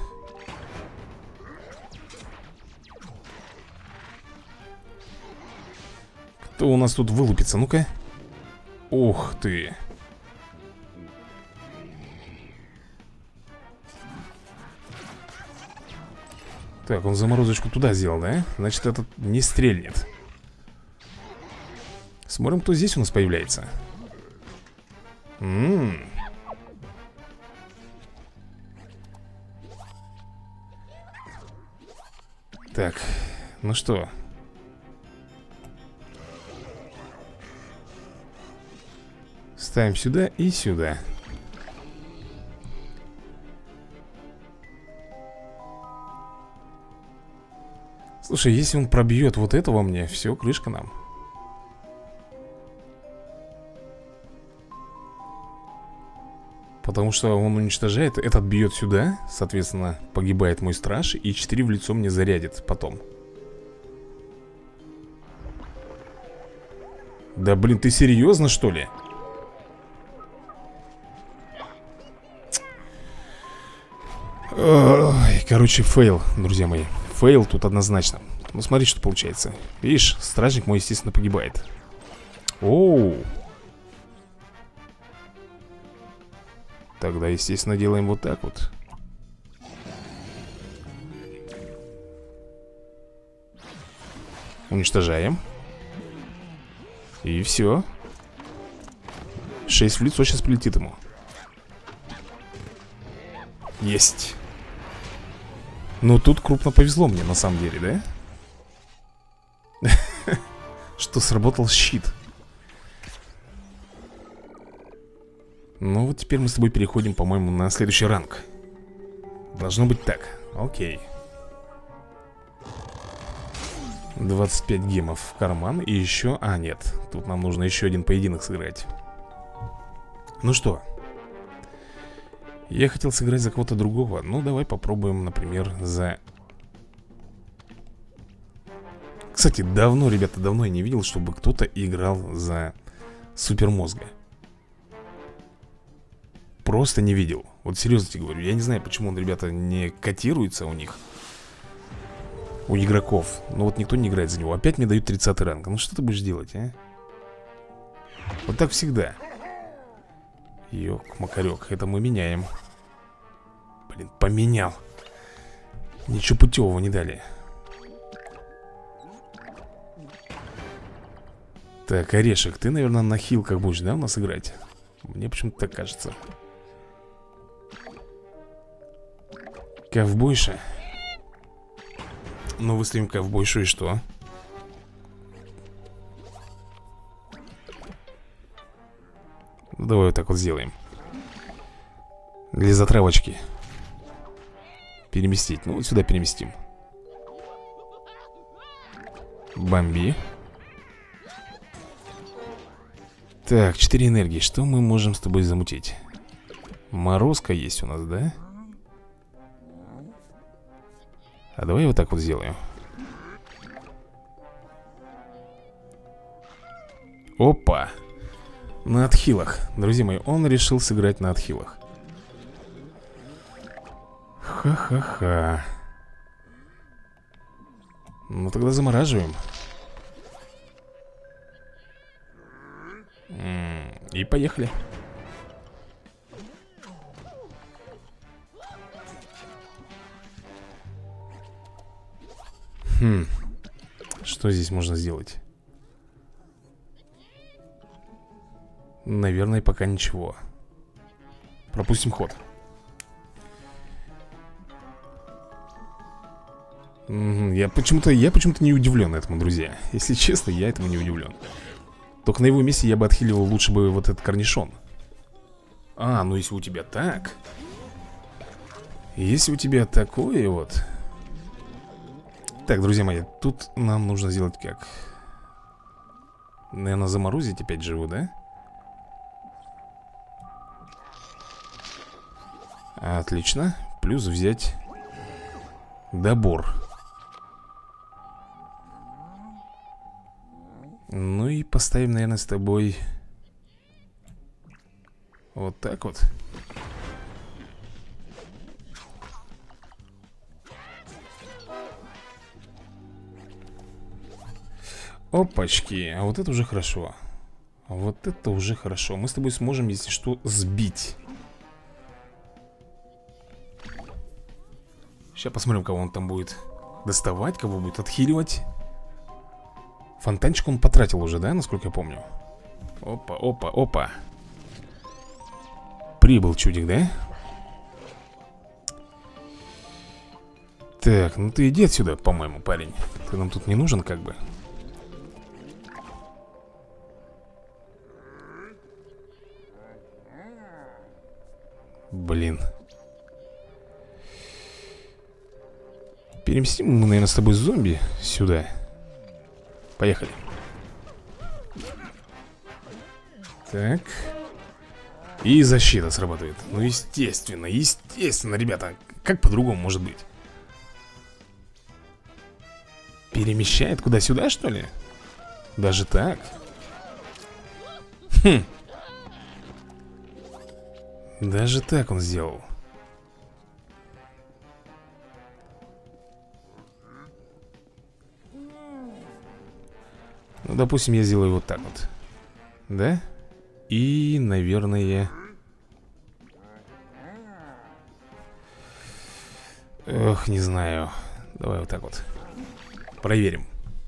S1: Кто у нас тут вылупится? Ну-ка. Ух ты. Так, он заморозочку туда сделал, да? Значит, этот не стрельнет. Смотрим, кто здесь у нас появляется. М-м-м. Так, ну что? Ставим сюда и сюда. Слушай, если он пробьет вот этого мне, все, крышка нам. Потому что он уничтожает, этот бьет сюда, соответственно, погибает мой страж, и четыре в лицо мне зарядит потом. Да блин, ты серьезно, что ли? Ой, короче, фейл, друзья мои. Фейл тут однозначно. Ну смотри, что получается. Видишь, стражник мой, естественно, погибает. Оу. Тогда, естественно, делаем вот так вот. Уничтожаем. И все. Шесть в лицо сейчас прилетит ему. Есть. Ну, тут крупно повезло мне, на самом деле, да? Что сработал щит. Ну, вот теперь мы с тобой переходим, по-моему, на следующий ранг. Должно быть так. Окей. двадцать пять гемов в карман. И еще... А, нет. Тут нам нужно еще один поединок сыграть. Ну что? Я хотел сыграть за кого-то другого. Ну, давай попробуем, например, за... Кстати, давно, ребята, давно я не видел, чтобы кто-то играл за супермозга. Просто не видел. Вот серьезно тебе говорю. Я не знаю, почему он, ребята, не котируется у них. у игроков. Но вот никто не играет за него. Опять мне дают тридцатый ранг. Ну что ты будешь делать, а? Вот так всегда. Ёк-макарёк, это мы меняем. Блин, поменял. Ничего путевого не дали. Так, Орешек, ты, наверное, на хилках будешь, да, у нас играть? Мне почему-то так кажется. Ковбойша. Ну, выставим ковбойшу и что? Давай вот так вот сделаем. Для затравочки. Переместить. Ну, вот сюда переместим. Бомби. Так, четыре энергии. Что мы можем с тобой замутить? Морозка есть у нас, да? А давай вот так вот сделаю. Опа. На отхилах. Друзья мои, он решил сыграть на отхилах. Ха-ха-ха. Ну тогда замораживаем. М-м, и поехали. Хм. Что здесь можно сделать? Наверное, пока ничего. Пропустим ход. Я почему-то я почему-то не удивлен этому, друзья. Если честно, я этому не удивлен. Только на его месте я бы отхиливал лучше бы вот этот корнишон. А, ну если у тебя так. Если у тебя такое вот. Так, друзья мои, тут нам нужно сделать как? Наверное, заморозить опять живу, да? Отлично. Плюс взять добор. Ну и поставим, наверное, с тобой вот так вот. Опачки, а вот это уже хорошо. Вот это уже хорошо. Мы с тобой сможем, если что, сбить. Сейчас посмотрим, кого он там будет доставать, кого будет отхиливать. Фонтанчик он потратил уже, да, насколько я помню? Опа, опа, опа. Прибыл чудик, да? Так, ну ты иди отсюда, по-моему, парень. Ты нам тут не нужен, как бы. Блин. Переместим мы, наверное, с тобой зомби сюда. Поехали. Так. И защита срабатывает. Ну, естественно, естественно, ребята. Как по-другому может быть? Перемещает куда-сюда, что ли? Даже так? Хм. Даже так он сделал. Ну, допустим, я сделаю вот так вот. Да? И, наверное... Ох, не знаю. Давай вот так вот. Проверим.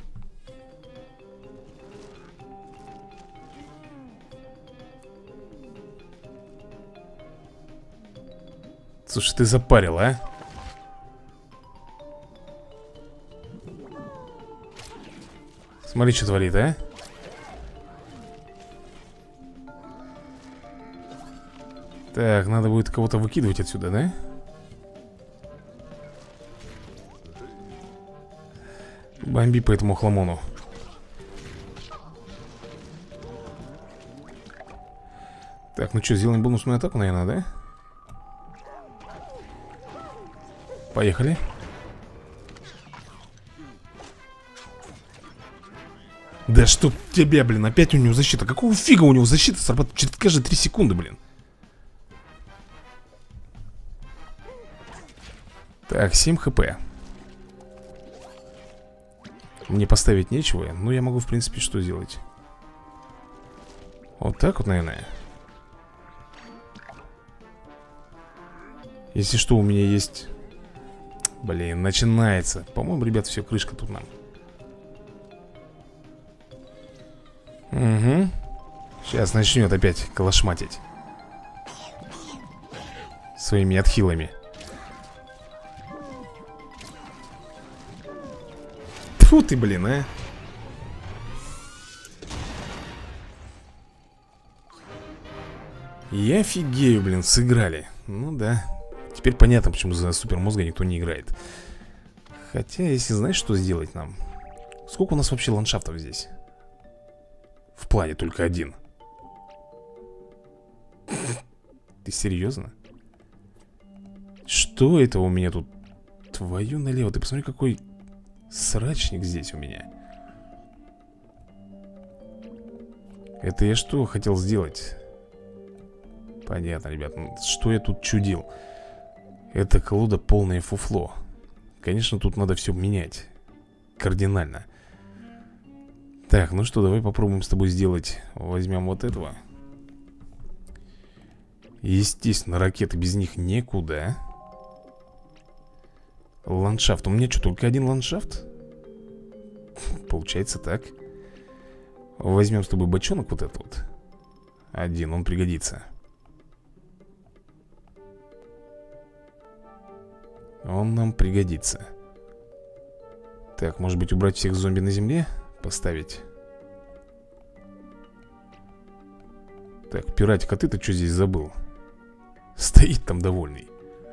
S1: Слушай, ты запарил, а? Смотри, что творит, а? Так, надо будет кого-то выкидывать отсюда, да? Бомби по этому хламону. Так, ну что, сделаем бонусную атаку, наверное, да? Поехали. Да что тебя, блин, опять у него защита. Какого фига у него защита срабатывает через каждые три секунды, блин. Так, семь хп. Мне поставить нечего. Но я могу, в принципе, что сделать? Вот так вот, наверное. Если что, у меня есть... Блин, начинается. По-моему, ребят, все, крышка тут нам. Угу. Сейчас начнет опять калашматить своими отхилами. Тьфу ты, блин, а. Я офигею, блин, сыграли. Ну да. Теперь понятно, почему за супермозга никто не играет. Хотя, если знаешь, что сделать нам. Сколько у нас вообще ландшафтов здесь? В плане только один. Ты серьезно? Что это у меня тут? Твою налево. Ты посмотри, какой срачник здесь у меня. Это я что хотел сделать? Понятно, ребят. Что я тут чудил? Это колода полное фуфло. Конечно, тут надо все менять. Кардинально. Так, ну что, давай попробуем с тобой сделать. Возьмем вот этого. Естественно, ракеты, без них никуда. Ландшафт. У меня что, только один ландшафт? Получается так. Возьмем с тобой бочонок вот этот вот. Один, он пригодится. Он нам пригодится. Так, может быть, убрать всех зомби на земле? Поставить. Так, пиратик, а ты-то что здесь забыл? Стоит там довольный.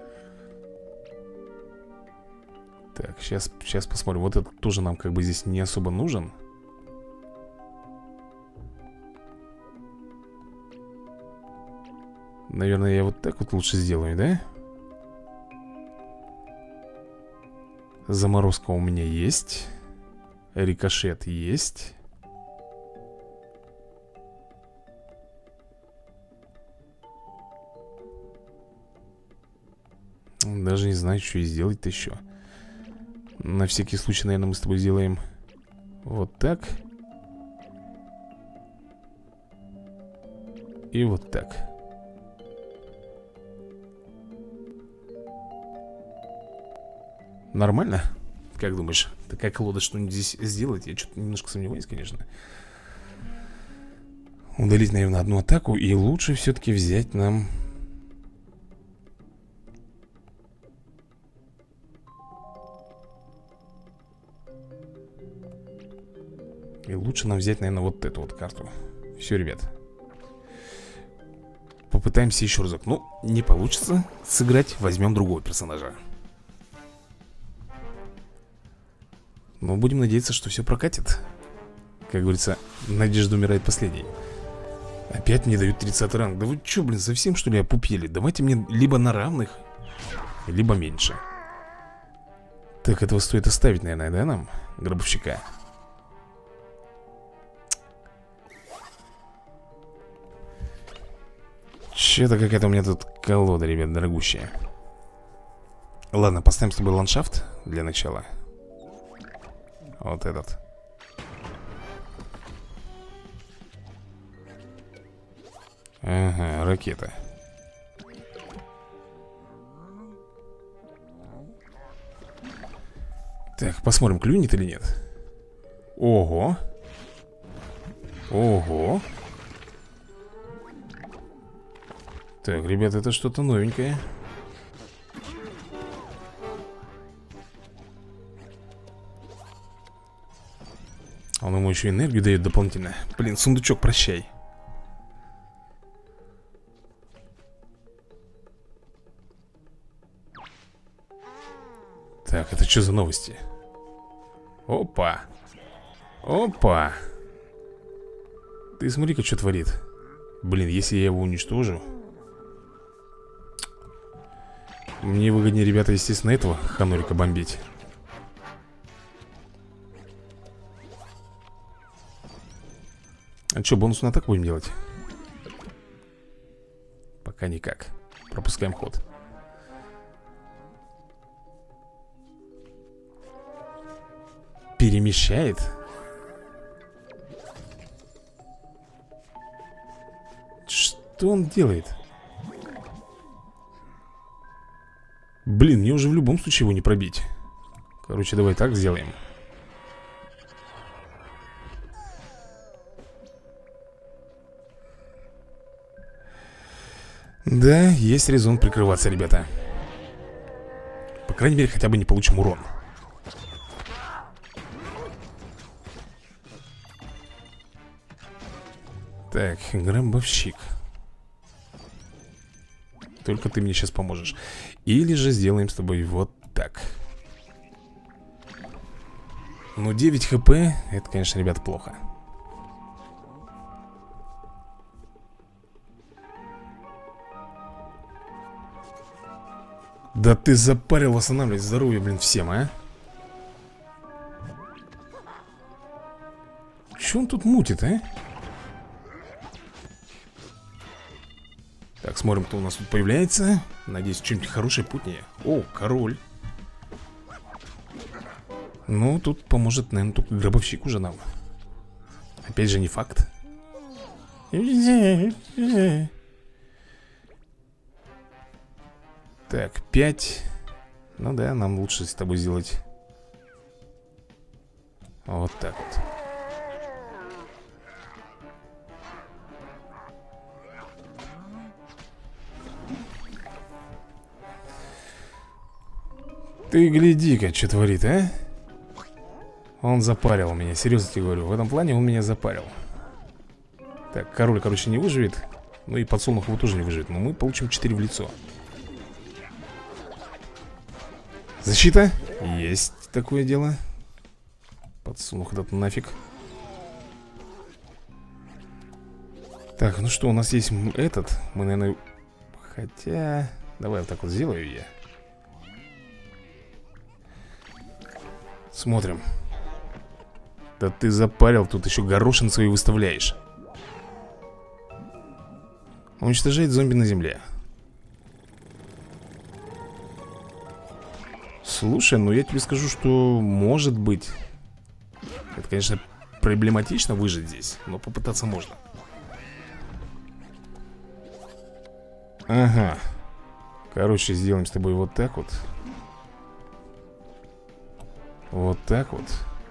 S1: Так, сейчас, сейчас посмотрим. Вот этот тоже нам как бы здесь не особо нужен. Наверное, я вот так вот лучше сделаю, да? Заморозка у меня есть. Рикошет есть. Даже не знаю, что и сделать-то еще. На всякий случай, наверное, мы с тобой сделаем вот так. И вот так. Нормально? Как думаешь, такая колода что-нибудь здесь сделает? Я что-то немножко сомневаюсь, конечно. Удалить, наверное, одну атаку. И лучше все-таки взять нам... И лучше нам взять, наверное, вот эту вот карту. Все, ребят. Попытаемся еще разок. Ну, не получится сыграть. Возьмем другого персонажа. Но будем надеяться, что все прокатит. Как говорится, надежда умирает последней. Опять мне дают тридцатый ранг. Да вы что, блин, совсем что ли опупели? Давайте мне либо на равных, либо меньше. Так, этого стоит оставить, наверное, да, нам? Гробовщика. Че-то какая-то у меня тут колода, ребят, дорогущая. Ладно, поставим с тобой ландшафт для начала. Вот этот. Ага, ракета. Так, посмотрим, клюнет или нет. Ого. Ого. Так, ребята, это что-то новенькое. Он ему еще энергию дает дополнительно. Блин, сундучок, прощай. Так, это что за новости? Опа. Опа. Ты смотри-ка, что творит. Блин, если я его уничтожу... Мне выгоднее, ребята, естественно, этого ханурика бомбить. А что, бонусную атаку будем делать? Пока никак. Пропускаем ход. перемещает. Что он делает? Блин, мне уже в любом случае его не пробить. Короче, давай так сделаем. Да, есть резон прикрываться, ребята. По крайней мере, хотя бы не получим урон. Так, гробовщик. Только ты мне сейчас поможешь. Или же сделаем с тобой вот так. Ну, девять хп, это, конечно, ребята, плохо. Да ты запарил восстанавливать здоровье, блин, всем, а? Че он тут мутит, а? Так, смотрим, кто у нас тут появляется. Надеюсь, что-нибудь хорошее путнее. О, король. Ну, тут поможет, наверное, только гробовщик уже нам. Опять же, не факт. Так, пять. Ну да, нам лучше с тобой сделать вот так вот. Ты гляди-ка, что творит, а? Он запарил меня, серьезно тебе говорю. В этом плане он меня запарил. Так, король, короче, не выживет. Ну и подсолнух его тоже не выживет. Но мы получим четыре в лицо. Защита? Есть такое дело. Подсолнух этот нафиг. Так, ну что, у нас есть этот. Мы, наверное... Хотя... Давай вот так вот сделаю я. Смотрим. Да ты запарил, тут еще горошин свои выставляешь. Уничтожает зомби на земле. Слушай, ну я тебе скажу, что может быть. Это, конечно, проблематично выжить здесь, но попытаться можно. Ага. Короче, сделаем с тобой вот так вот. Вот так вот.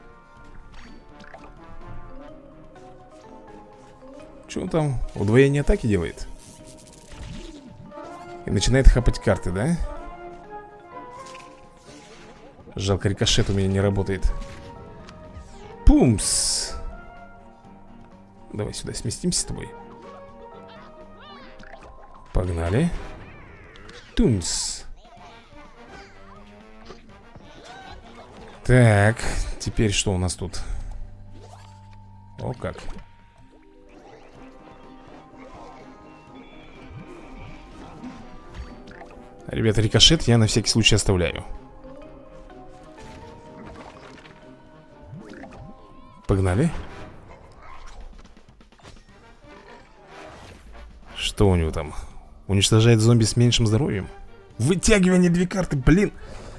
S1: Что он там? Удвоение атаки делает? И начинает хапать карты, да? Жалко, рикошет у меня не работает. Пумс. Давай сюда сместимся с тобой. Погнали. Тумс. Так, теперь что у нас тут? О, как. Ребята, рикошет я на всякий случай оставляю. Погнали. Что у него там? Уничтожает зомби с меньшим здоровьем? Вытягивание две карты, блин.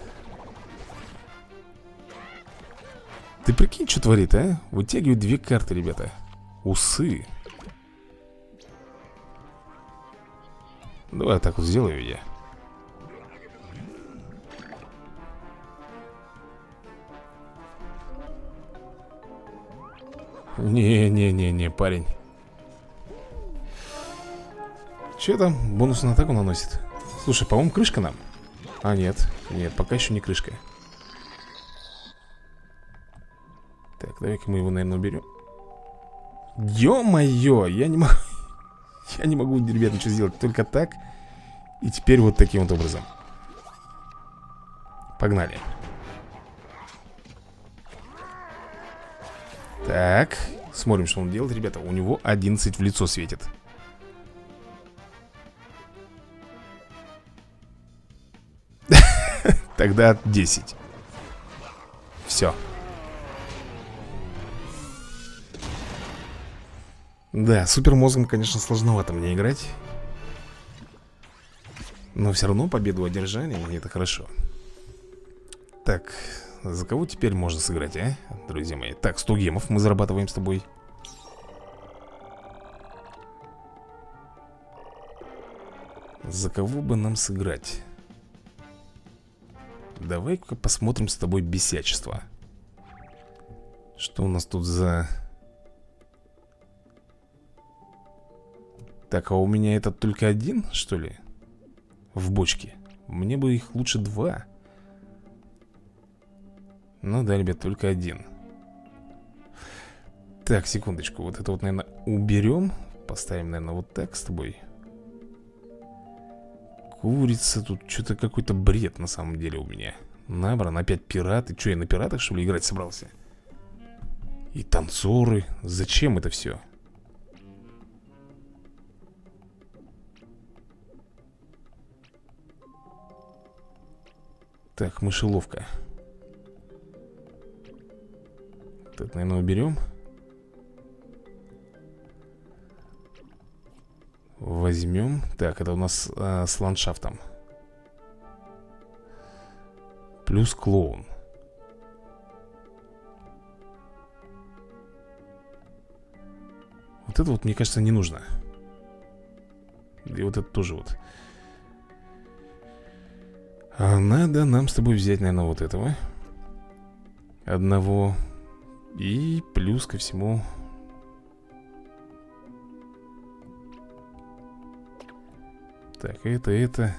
S1: Ты прикинь, что творит, а? Вытягивает две карты, ребята. Усы. Давай так вот сделаю я. Не-не-не-не, парень. Че там? Бонусную атаку наносит? Слушай, по-моему, крышка нам. А, нет, нет, пока еще не крышка. Так, давай-ка мы его, наверное, уберем. Ё-моё, я не могу. Я не могу, ребят, ничего сделать. Только так. И теперь вот таким вот образом. Погнали. Так, смотрим, что он делает, ребята. У него одиннадцать в лицо светит. Тогда десять. Все. Да, супермозгом, конечно, сложновато мне играть. Но все равно победу одержали, и это хорошо. Так, За кого теперь можно сыграть, а, друзья мои? Так, сто гемов мы зарабатываем с тобой. За кого бы нам сыграть? Давай-ка посмотрим с тобой бесячество. Что у нас тут за... Так, а у меня этот только один, что ли? В бочке. Мне бы их лучше два. Ну да, ребят, только один. Так, секундочку. Вот это вот, наверное, уберем. Поставим, наверное, вот так с тобой. Курица, тут что-то какой-то бред на самом деле у меня. Набран, опять пираты. Что, я на пиратах, что ли, играть собрался? И танцоры. Зачем это все? Так, мышеловка. Тут, наверное, уберем. Возьмем. Так, это у нас а, с ландшафтом. Плюс клоун. Вот это вот, мне кажется, не нужно. И вот это тоже вот. А надо нам с тобой взять, наверное, вот этого одного. И плюс ко всему так, это, это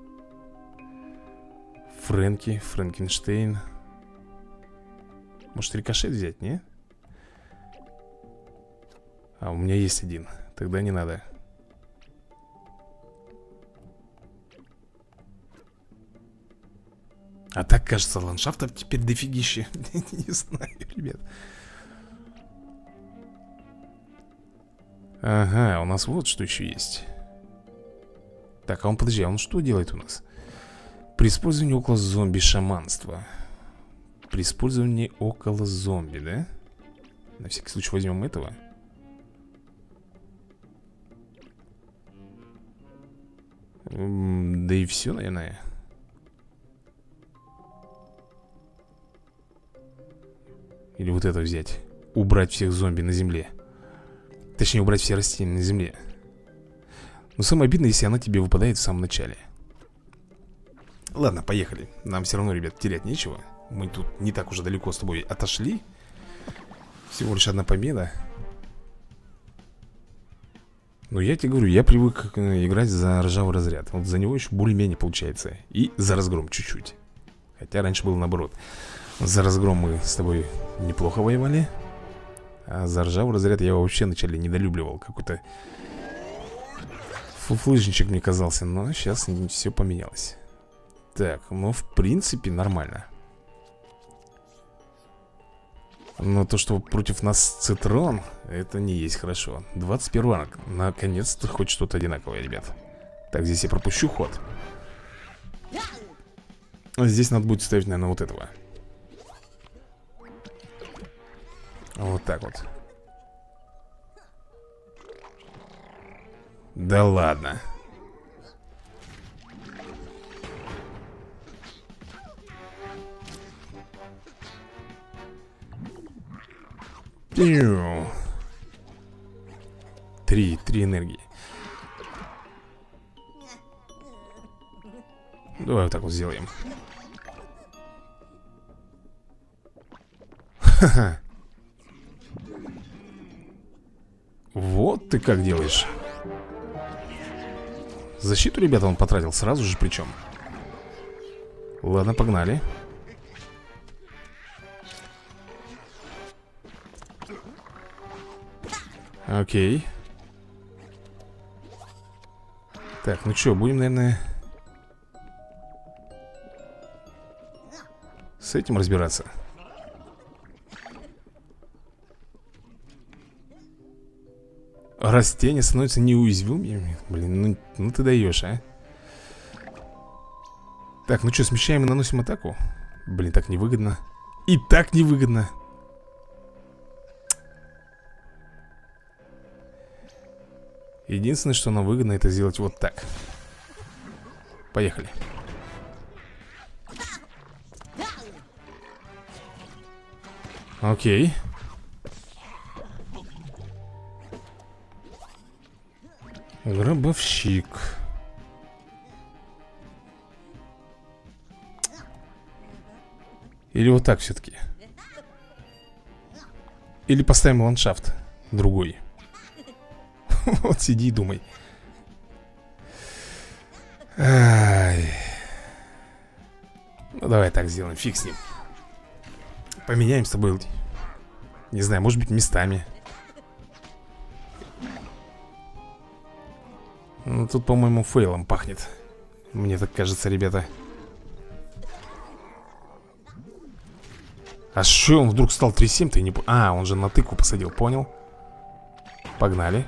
S1: Фрэнки, Франкенштейн. Может, рикошет взять, не? А, у меня есть один. Тогда не надо. А так, кажется, ландшафтов теперь дофигище. Не знаю, ребят. Ага, у нас вот что еще есть. Так, а он, подожди, а он что делает у нас? При использовании около зомби шаманства. При использовании около зомби, да? На всякий случай возьмем этого. Да и все, наверное. Или вот это взять. Убрать всех зомби на земле. Точнее, убрать все растения на земле. Но самое обидное, если она тебе выпадает в самом начале. Ладно, поехали. Нам все равно, ребят, терять нечего. Мы тут не так уже далеко с тобой отошли. Всего лишь одна победа. Но я тебе говорю, я привык играть за ржавый разряд. Вот за него еще более-менее получается. И за разгром чуть-чуть. Хотя раньше было наоборот. За разгром мы с тобой неплохо воевали. А за ржавый разряд я вообще вначале недолюбливал. Какой-то фуфлыжничек мне казался. Но сейчас все поменялось. Так, ну в принципе нормально. Но то, что против нас Цитрон, это не есть хорошо. двадцать первый ранг. Наконец-то хоть что-то одинаковое, ребят. Так, здесь я пропущу ход. Здесь надо будет ставить, наверное, вот этого. Вот так вот. Да ладно. Три, три энергии. Давай вот так вот сделаем. Ха-ха. Вот ты как делаешь. Защиту, ребята, он потратил сразу же, причем. Ладно, погнали. Окей. Так, ну что, будем, наверное, с этим разбираться. Растения становятся неуязвимыми. Блин, ну, ну ты даешь, а. Так, ну что, смещаем и наносим атаку. Блин, так невыгодно. И так невыгодно. Единственное, что нам выгодно, это сделать вот так. Поехали. Окей. Гробовщик. Или вот так все-таки. Или поставим ландшафт другой. Вот сиди и думай. Ай. Ну давай так сделаем, фиг с ним. Поменяем с тобой, не знаю, может быть местами. Ну, тут, по-моему, фейлом пахнет. Мне так кажется, ребята. А что он вдруг стал три семь? Ты не... А, он же на тыкву посадил, понял? Погнали.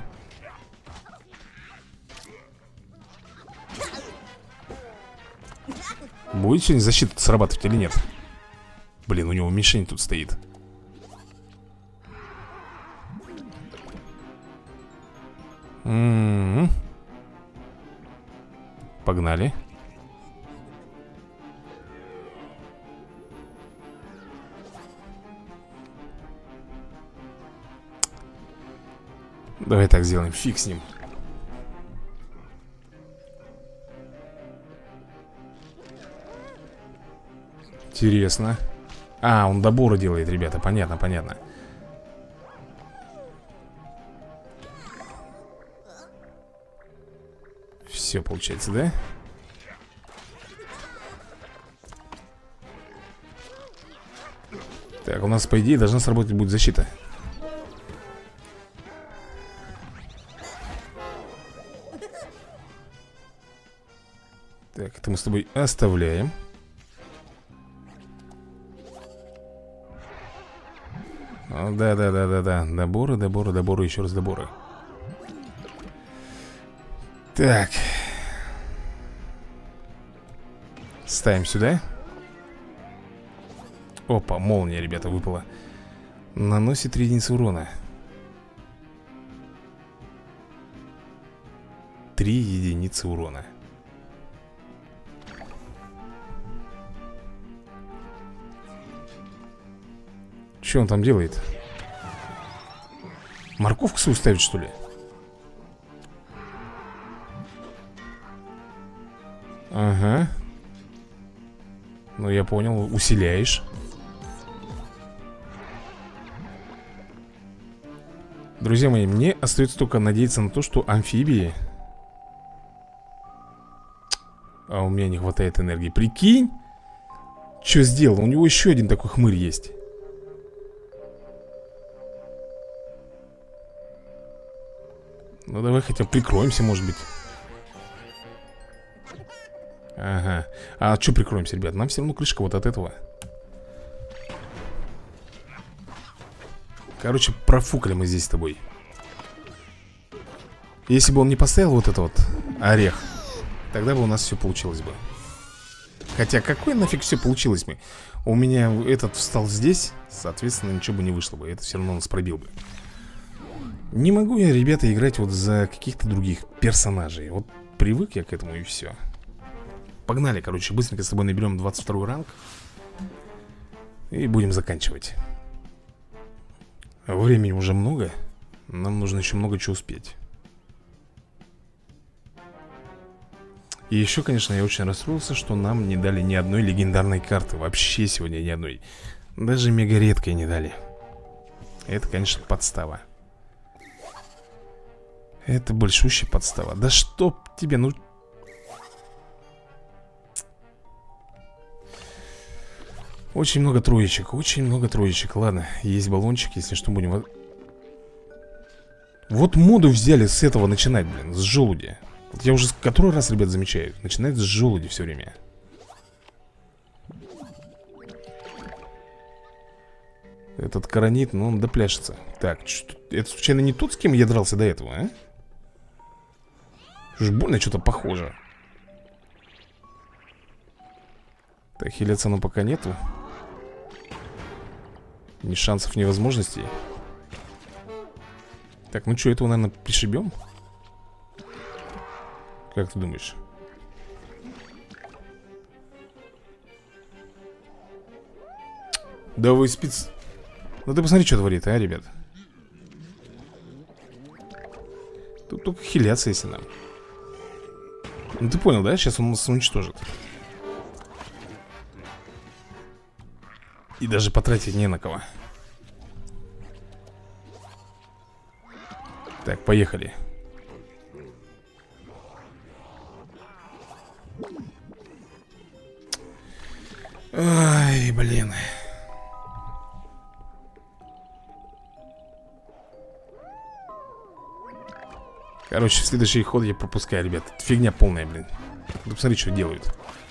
S1: Будет сегодня защита срабатывать или нет? Блин, у него мишень тут стоит. М-м-м. Погнали. Давай так сделаем, фиг с ним. Интересно. А, он доборы делает, ребята, понятно, понятно. Все получается, да? Так, у нас, по идее, должна сработать будет защита. Так, это мы с тобой оставляем. Да-да-да-да-да. Доборы, доборы, доборы, еще раз доборы. Так. Ставим сюда. Опа, молния, ребята, выпала. Наносит три единицы урона. Три единицы урона. Что он там делает? Морковку свою ставит, что ли? Ага. Ну, я понял, усиляешь. Друзья мои, мне остается только надеяться на то, что амфибии... А у меня не хватает энергии. Прикинь, что сделал? У него еще один такой хмырь есть. Ну давай хотя бы прикроемся, может быть. Ага. А что прикроемся, ребят? Нам все равно крышка вот от этого. Короче, профукали мы здесь с тобой. Если бы он не поставил вот это вот орех, тогда бы у нас все получилось бы. Хотя какой нафиг все получилось бы? У меня этот встал здесь, соответственно, ничего бы не вышло бы. Это все равно нас пробил бы. Не могу я, ребята, играть вот за каких-то других персонажей. Вот привык я к этому и все. Погнали, короче, быстренько с тобой наберем двадцать второй ранг. И будем заканчивать. Времени уже много. Нам нужно еще много чего успеть. И еще, конечно, я очень расстроился, что нам не дали ни одной легендарной карты. Вообще сегодня ни одной. Даже мега редкой не дали. Это, конечно, подстава. Это большущая подстава. Да чтоб тебе, ну... Очень много троечек, очень много троечек. Ладно, есть баллончик, если что, будем... Вот моду взяли с этого начинать, блин, с желуди. Вот я уже который раз, ребят, замечаю. Начинает с желуди все время. Этот коронит, ну он допляшется. Так, что, это случайно не тот, с кем я дрался до этого, а? Уж больно что-то похоже. Так, хилиться ну пока нету. Ни шансов, ни возможностей. Так, ну что, этого, наверное, пришибем? Как ты думаешь? Да вы спец... Ну ты посмотри, что творит, а, ребят. Тут только хиляться, если нам. Ну ты понял, да? Сейчас он нас уничтожит. И даже потратить не на кого. Так, поехали. Ай, блин. Короче, следующий ход я пропускаю, ребят. Это фигня полная, блин. Ну, посмотри, что делают.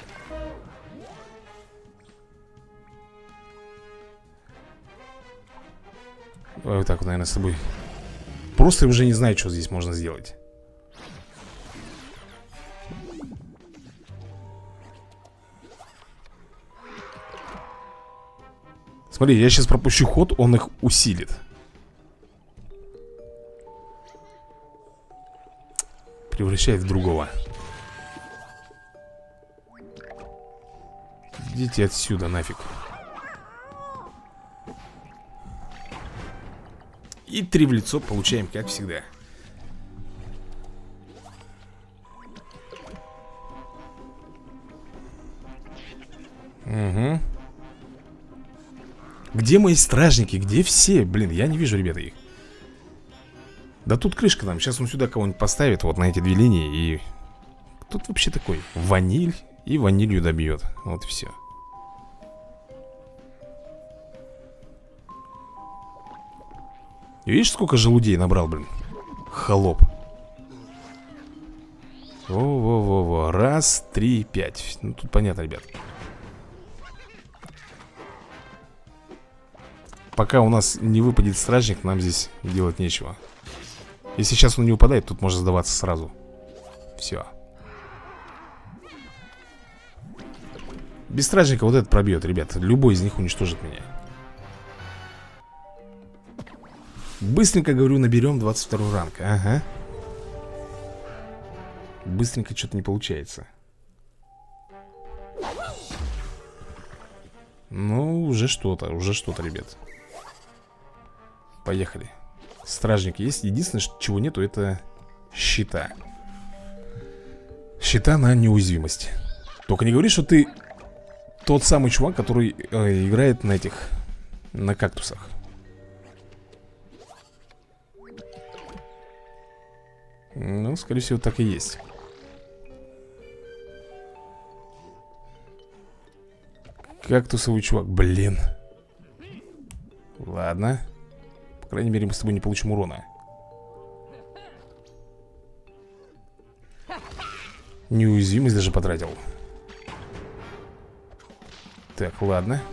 S1: Давай вот так вот, наверное, с тобой. Просто уже не знаю, что здесь можно сделать. Смотри, я сейчас пропущу ход, он их усилит. Превращает в другого. Идите отсюда нафиг. И три в лицо получаем, как всегда. Угу. Где мои стражники? Где все? Блин, я не вижу, ребята, их. Да тут крышка там. Сейчас он сюда кого-нибудь поставит. Вот на эти две линии. И тут вообще такой ваниль. И ванилью добьет. Вот и все. И видишь, сколько желудей набрал, блин? Холоп. Во-во-во-во. Раз, три, пять. Ну тут понятно, ребят. Пока у нас не выпадет стражник, нам здесь делать нечего. Если сейчас он не выпадает, тут можно сдаваться сразу. Все. Без стражника вот этот пробьет, ребят. Любой из них уничтожит меня. Быстренько, говорю, наберем двадцать второй ранг. Ага. Быстренько что-то не получается. Ну, уже что-то, уже что-то, ребят. Поехали. Стражник есть. Единственное, чего нету, это щита. Щита на неуязвимость. Только не говори, что ты тот самый чувак, который э, играет на этих, на кактусах. Ну, скорее всего, так и есть. Кактусовый чувак, блин. Ладно. По крайней мере, мы с тобой не получим урона. Неуязвимость даже потратил. Так, ладно.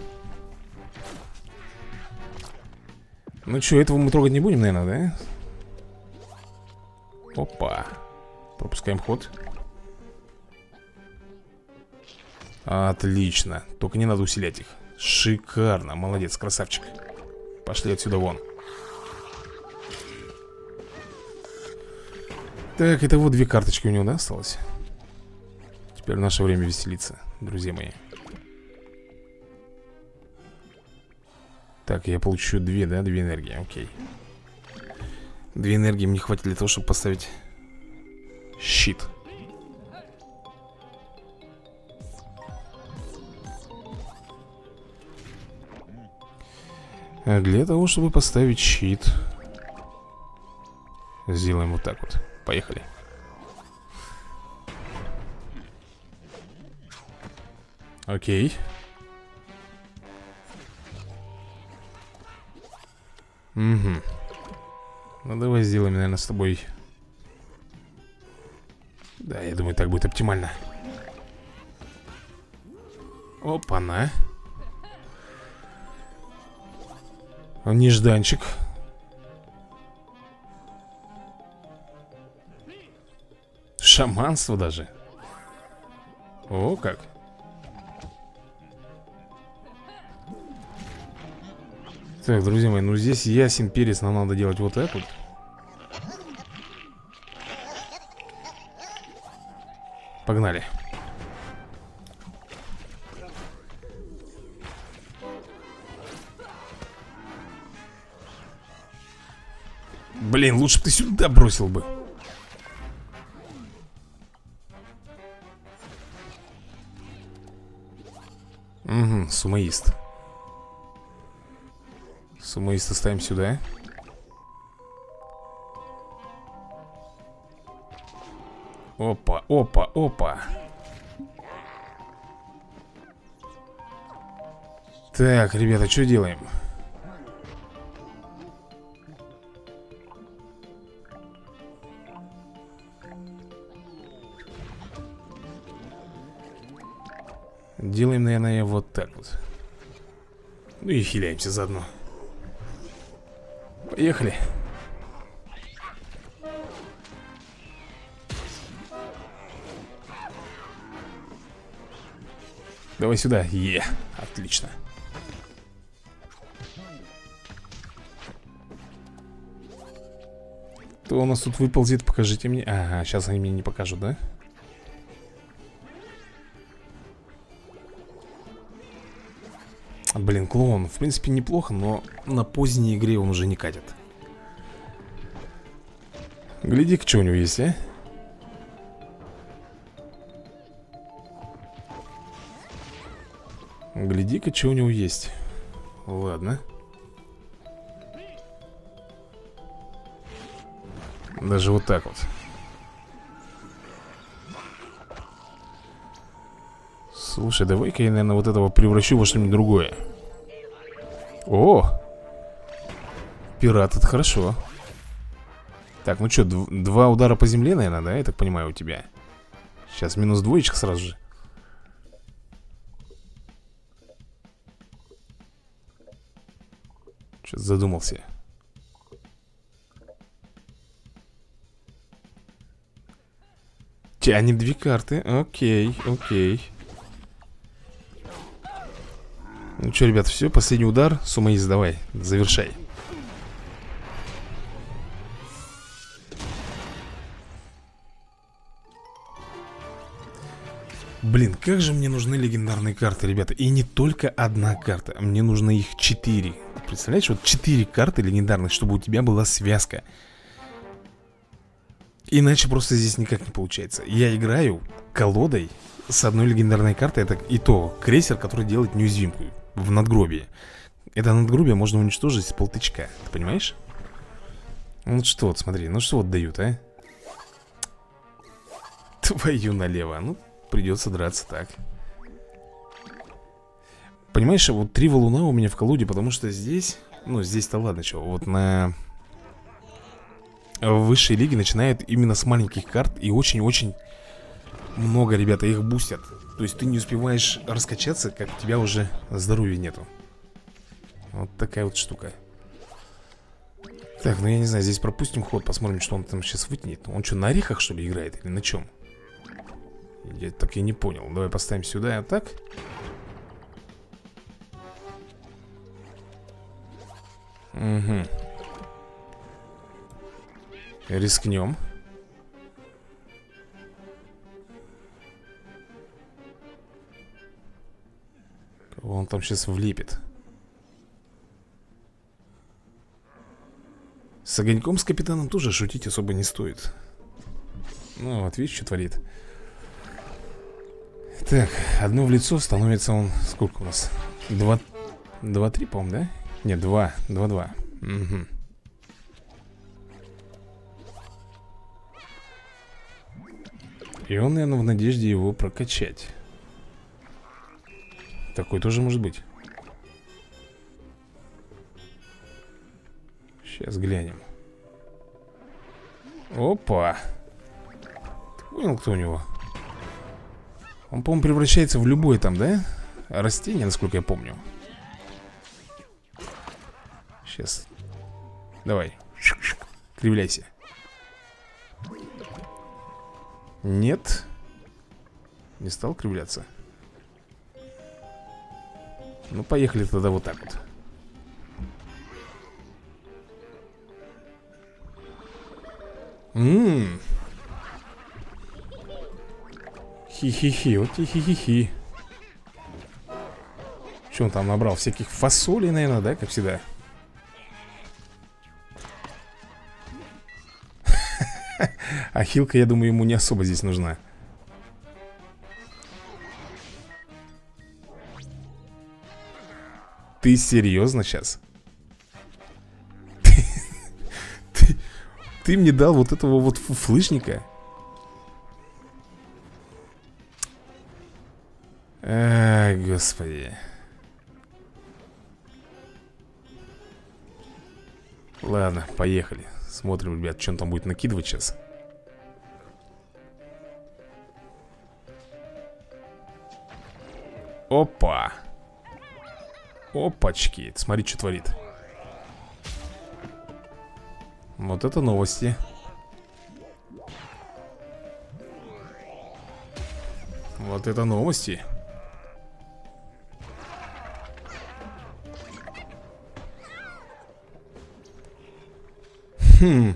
S1: Ну что, этого мы трогать не будем, наверное, да? Опа. Пропускаем ход. Отлично. Только не надо усилять их. Шикарно. Молодец, красавчик. Пошли отсюда вон. Так, это вот две карточки у него, да, осталось? Теперь наше время веселиться, друзья мои. Так, я получу две, да, две энергии, окей. Две энергии мне хватит для того, чтобы поставить щит. А для того, чтобы поставить щит, сделаем вот так вот. Поехали. Окей. Угу. Ну давай сделаем, наверное, с тобой. Да, я думаю, так будет оптимально. Опа-на. Нежданчик. Шаманство даже. О, как. Так, друзья мои, ну здесь ясен перец. Нам надо делать вот это. Погнали. Блин, лучше бы ты сюда бросил бы. Угу, сумоист. Сумоиста ставим сюда. Опа, опа, опа. Так, ребята, что делаем? Делаем, наверное, вот так вот. Ну и хиляемся заодно. Поехали. Давай сюда. Е, отлично. Кто у нас тут выползет, покажите мне. Ага, сейчас они мне не покажут, да? Блин, клоун, в принципе, неплохо, но на поздней игре он уже не катит. Гляди-ка, что у него есть, а? Гляди-ка, что у него есть. Ладно. Даже вот так вот. Слушай, давай-ка я, наверное, вот этого превращу во что-нибудь другое. О! Пират, это хорошо. Так, ну что, два удара по земле, наверное, да? Я так понимаю, у тебя. Сейчас минус двоечка сразу же. Что-то задумался. Тянем две карты. Окей, окей. Ну что, ребят, все, последний удар. Сумоист, давай, завершай. Блин, как же мне нужны легендарные карты, ребята. И не только одна карта, мне нужно их четыре. Представляешь, вот четыре карты легендарных, чтобы у тебя была связка. Иначе просто здесь никак не получается. Я играю колодой с одной легендарной картой. Это и то крейсер, который делает неуязвимку в надгробие. Это надгробие можно уничтожить с полтычка. Ты понимаешь? Ну что вот, смотри, ну что вот дают, а? Твою налево. Ну, придется драться так. Понимаешь, вот три валуна у меня в колоде, потому что здесь... Ну, здесь-то ладно, что. Вот на... В высшей лиге начинают именно с маленьких карт. И очень-очень много, ребята, их бустят. То есть ты не успеваешь раскачаться, как у тебя уже здоровья нету. Вот такая вот штука. Так, ну я не знаю, здесь пропустим ход. Посмотрим, что он там сейчас вытянет. Он что, на орехах, что ли, играет? Или на чем? Я так и не понял. Давай поставим сюда, а так. Угу. Рискнем. Кого он там сейчас влепит? С огоньком, с капитаном тоже шутить особо не стоит. Ну вот, видишь, что творит. Так, одно в лицо становится он... Сколько у нас? Два... Два-три, по-моему, да? Нет, два. Два-два. Угу. И он, наверное, в надежде его прокачать. Такой тоже может быть. Сейчас глянем. Опа. Ты понял, кто у него? Он, по-моему, превращается в любое там, да? Растение, насколько я помню. Сейчас. Давай. Кривляйся. Нет. Не стал кривляться. Ну, поехали тогда вот так вот. Ммм. Хи-хи-хи, вот и хи-хи-хи. Что он там набрал? Всяких фасолей, наверное, да, как всегда. А хилка, я думаю, ему не особо здесь нужна. Ты серьезно сейчас? Ты, ты, ты мне дал вот этого вот фуфлышника? Ай, господи. Ладно, поехали. Смотрим, ребят, что он там будет накидывать сейчас. Опа. Опачки. Смотри, что творит. Вот это новости. Вот это новости. Хм.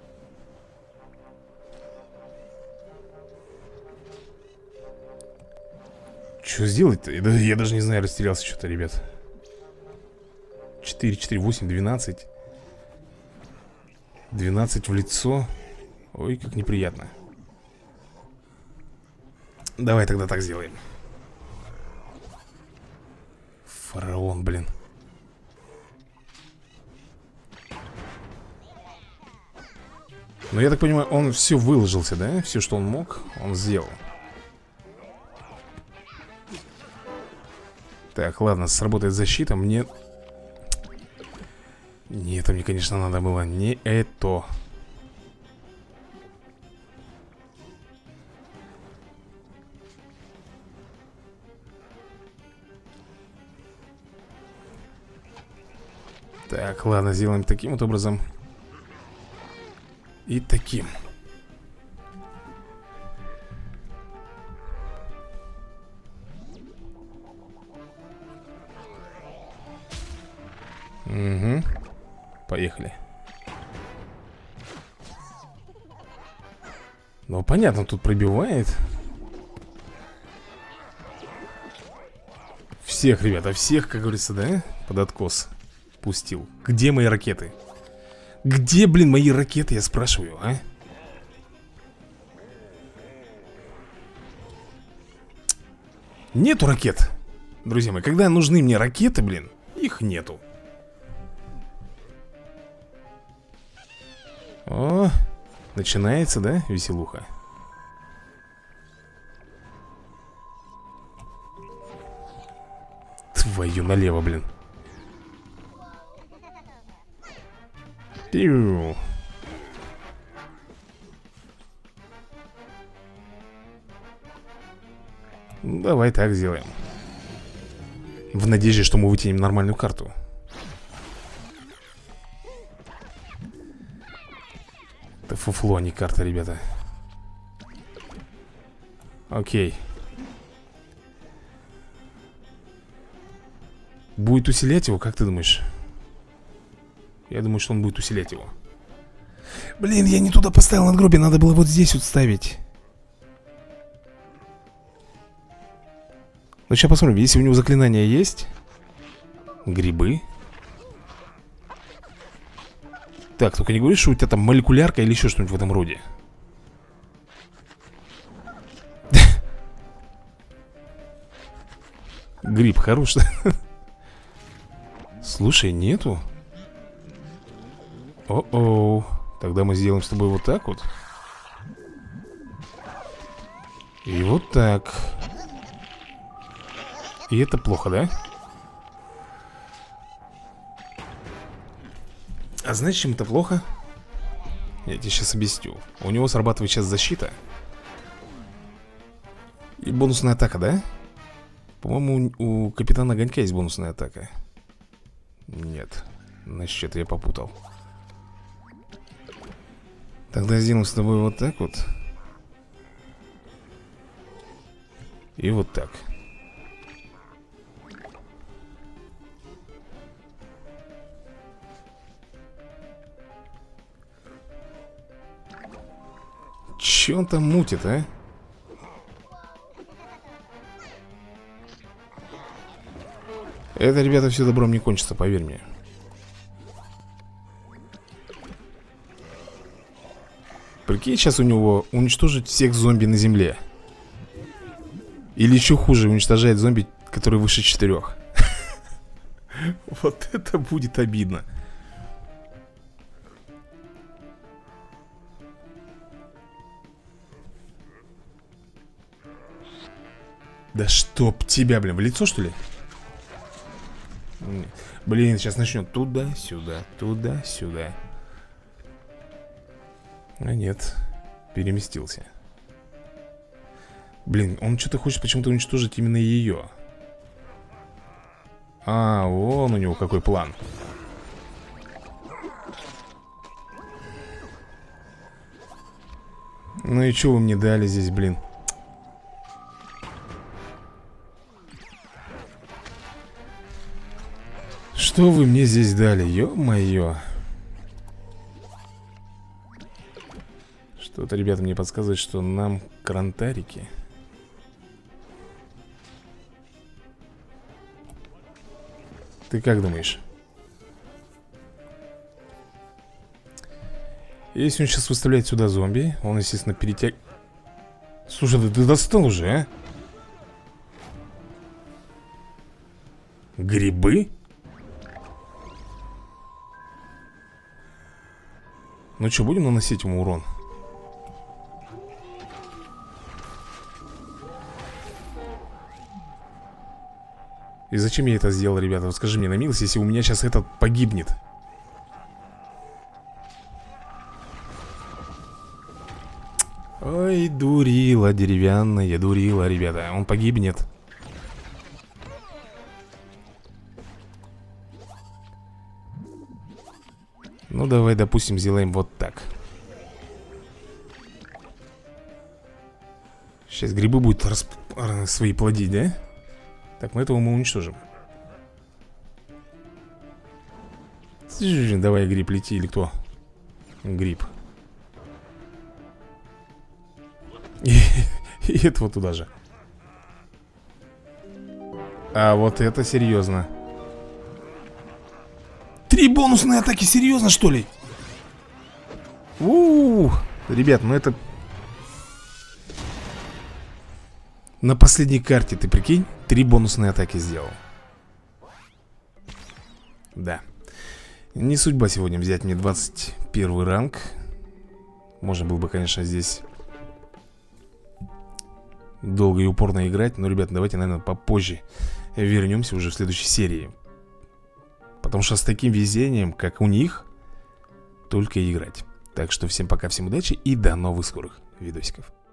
S1: Что сделать-то? Я, я даже не знаю, растерялся что-то, ребят. четыре, четыре, восемь, двенадцать. двенадцать в лицо. Ой, как неприятно. Давай тогда так сделаем. Фараон, блин. Ну, я так понимаю, он все выложился, да? Все, что он мог, он сделал. Так, ладно, сработает защита. Мне... Не, это мне, конечно, надо было не это. Так, ладно, сделаем таким вот образом. И таким. Угу. Поехали. Ну, понятно, тут пробивает. Всех, ребята, всех, как говорится, да? Под откос пустил. Где мои ракеты? Где, блин, мои ракеты, я спрашиваю, а? Нету ракет. Друзья мои, когда нужны мне ракеты, блин, их нету. О, начинается, да, веселуха? Твою налево, блин. Пиу. Давай так сделаем. В надежде, что мы вытянем нормальную карту. Это фуфло, а не карта, ребята. Окей. Будет усилять его, как ты думаешь? Я думаю, что он будет усилять его. Блин, я не туда поставил надгробие. Надо было вот здесь вот ставить. Ну, сейчас посмотрим. Если у него заклинания есть. Грибы. Так, только не говори, что у тебя там молекулярка или еще что-нибудь в этом роде. Гриб хороший. Слушай, нету. О-оу. Тогда мы сделаем с тобой вот так вот. И вот так. И это плохо, да? А знаешь, чем это плохо? Я тебе сейчас объясню. У него срабатывает сейчас защита. И бонусная атака, да? По-моему, у, у капитана Огонька есть бонусная атака. Нет. Значит, это я попутал. Тогда сделаем с тобой вот так вот. И вот так. Че он там мутит, а? Это, ребята, все добром не кончится, поверь мне. Прикинь, сейчас у него уничтожить всех зомби на земле. Или еще хуже, уничтожает зомби, который выше четырех. Вот это будет обидно. Да чтоб тебя, блин, в лицо, что ли? Блин, сейчас начнет туда-сюда, туда-сюда. А нет, переместился. Блин, он что-то хочет почему-то уничтожить именно ее. А, вон у него какой план. Ну и что вы мне дали здесь, блин? Что вы мне здесь дали, ё-моё. Что-то, ребята, мне подсказывает, что нам крантарики. Ты как думаешь? Если он сейчас выставляет сюда зомби, он, естественно, перетяг... Слушай, да ты достал уже, а? Грибы? Ну что, будем наносить ему урон? И зачем я это сделал, ребята? Вот скажи мне на милость, если у меня сейчас этот погибнет. Ой, дурила деревянная, дурила, ребята. Он погибнет. Ну, давай, допустим, сделаем вот так. Сейчас грибы будут расп... свои плодить, да? Так, мы этого мы уничтожим. Давай, гриб, лети, или кто? Гриб. И, и это вот туда же. А вот это серьезно. Три бонусные атаки, серьезно, что ли? У-у-у. Ребят, ну это... На последней карте, ты прикинь, три бонусные атаки сделал. Да. Не судьба сегодня взять мне двадцать первый ранг. Можно было бы, конечно, здесь долго и упорно играть. Но, ребят, давайте, наверное, попозже вернемся уже в следующей серии. Потому что с таким везением, как у них, только играть. Так что всем пока, всем удачи и до новых скорых видосиков.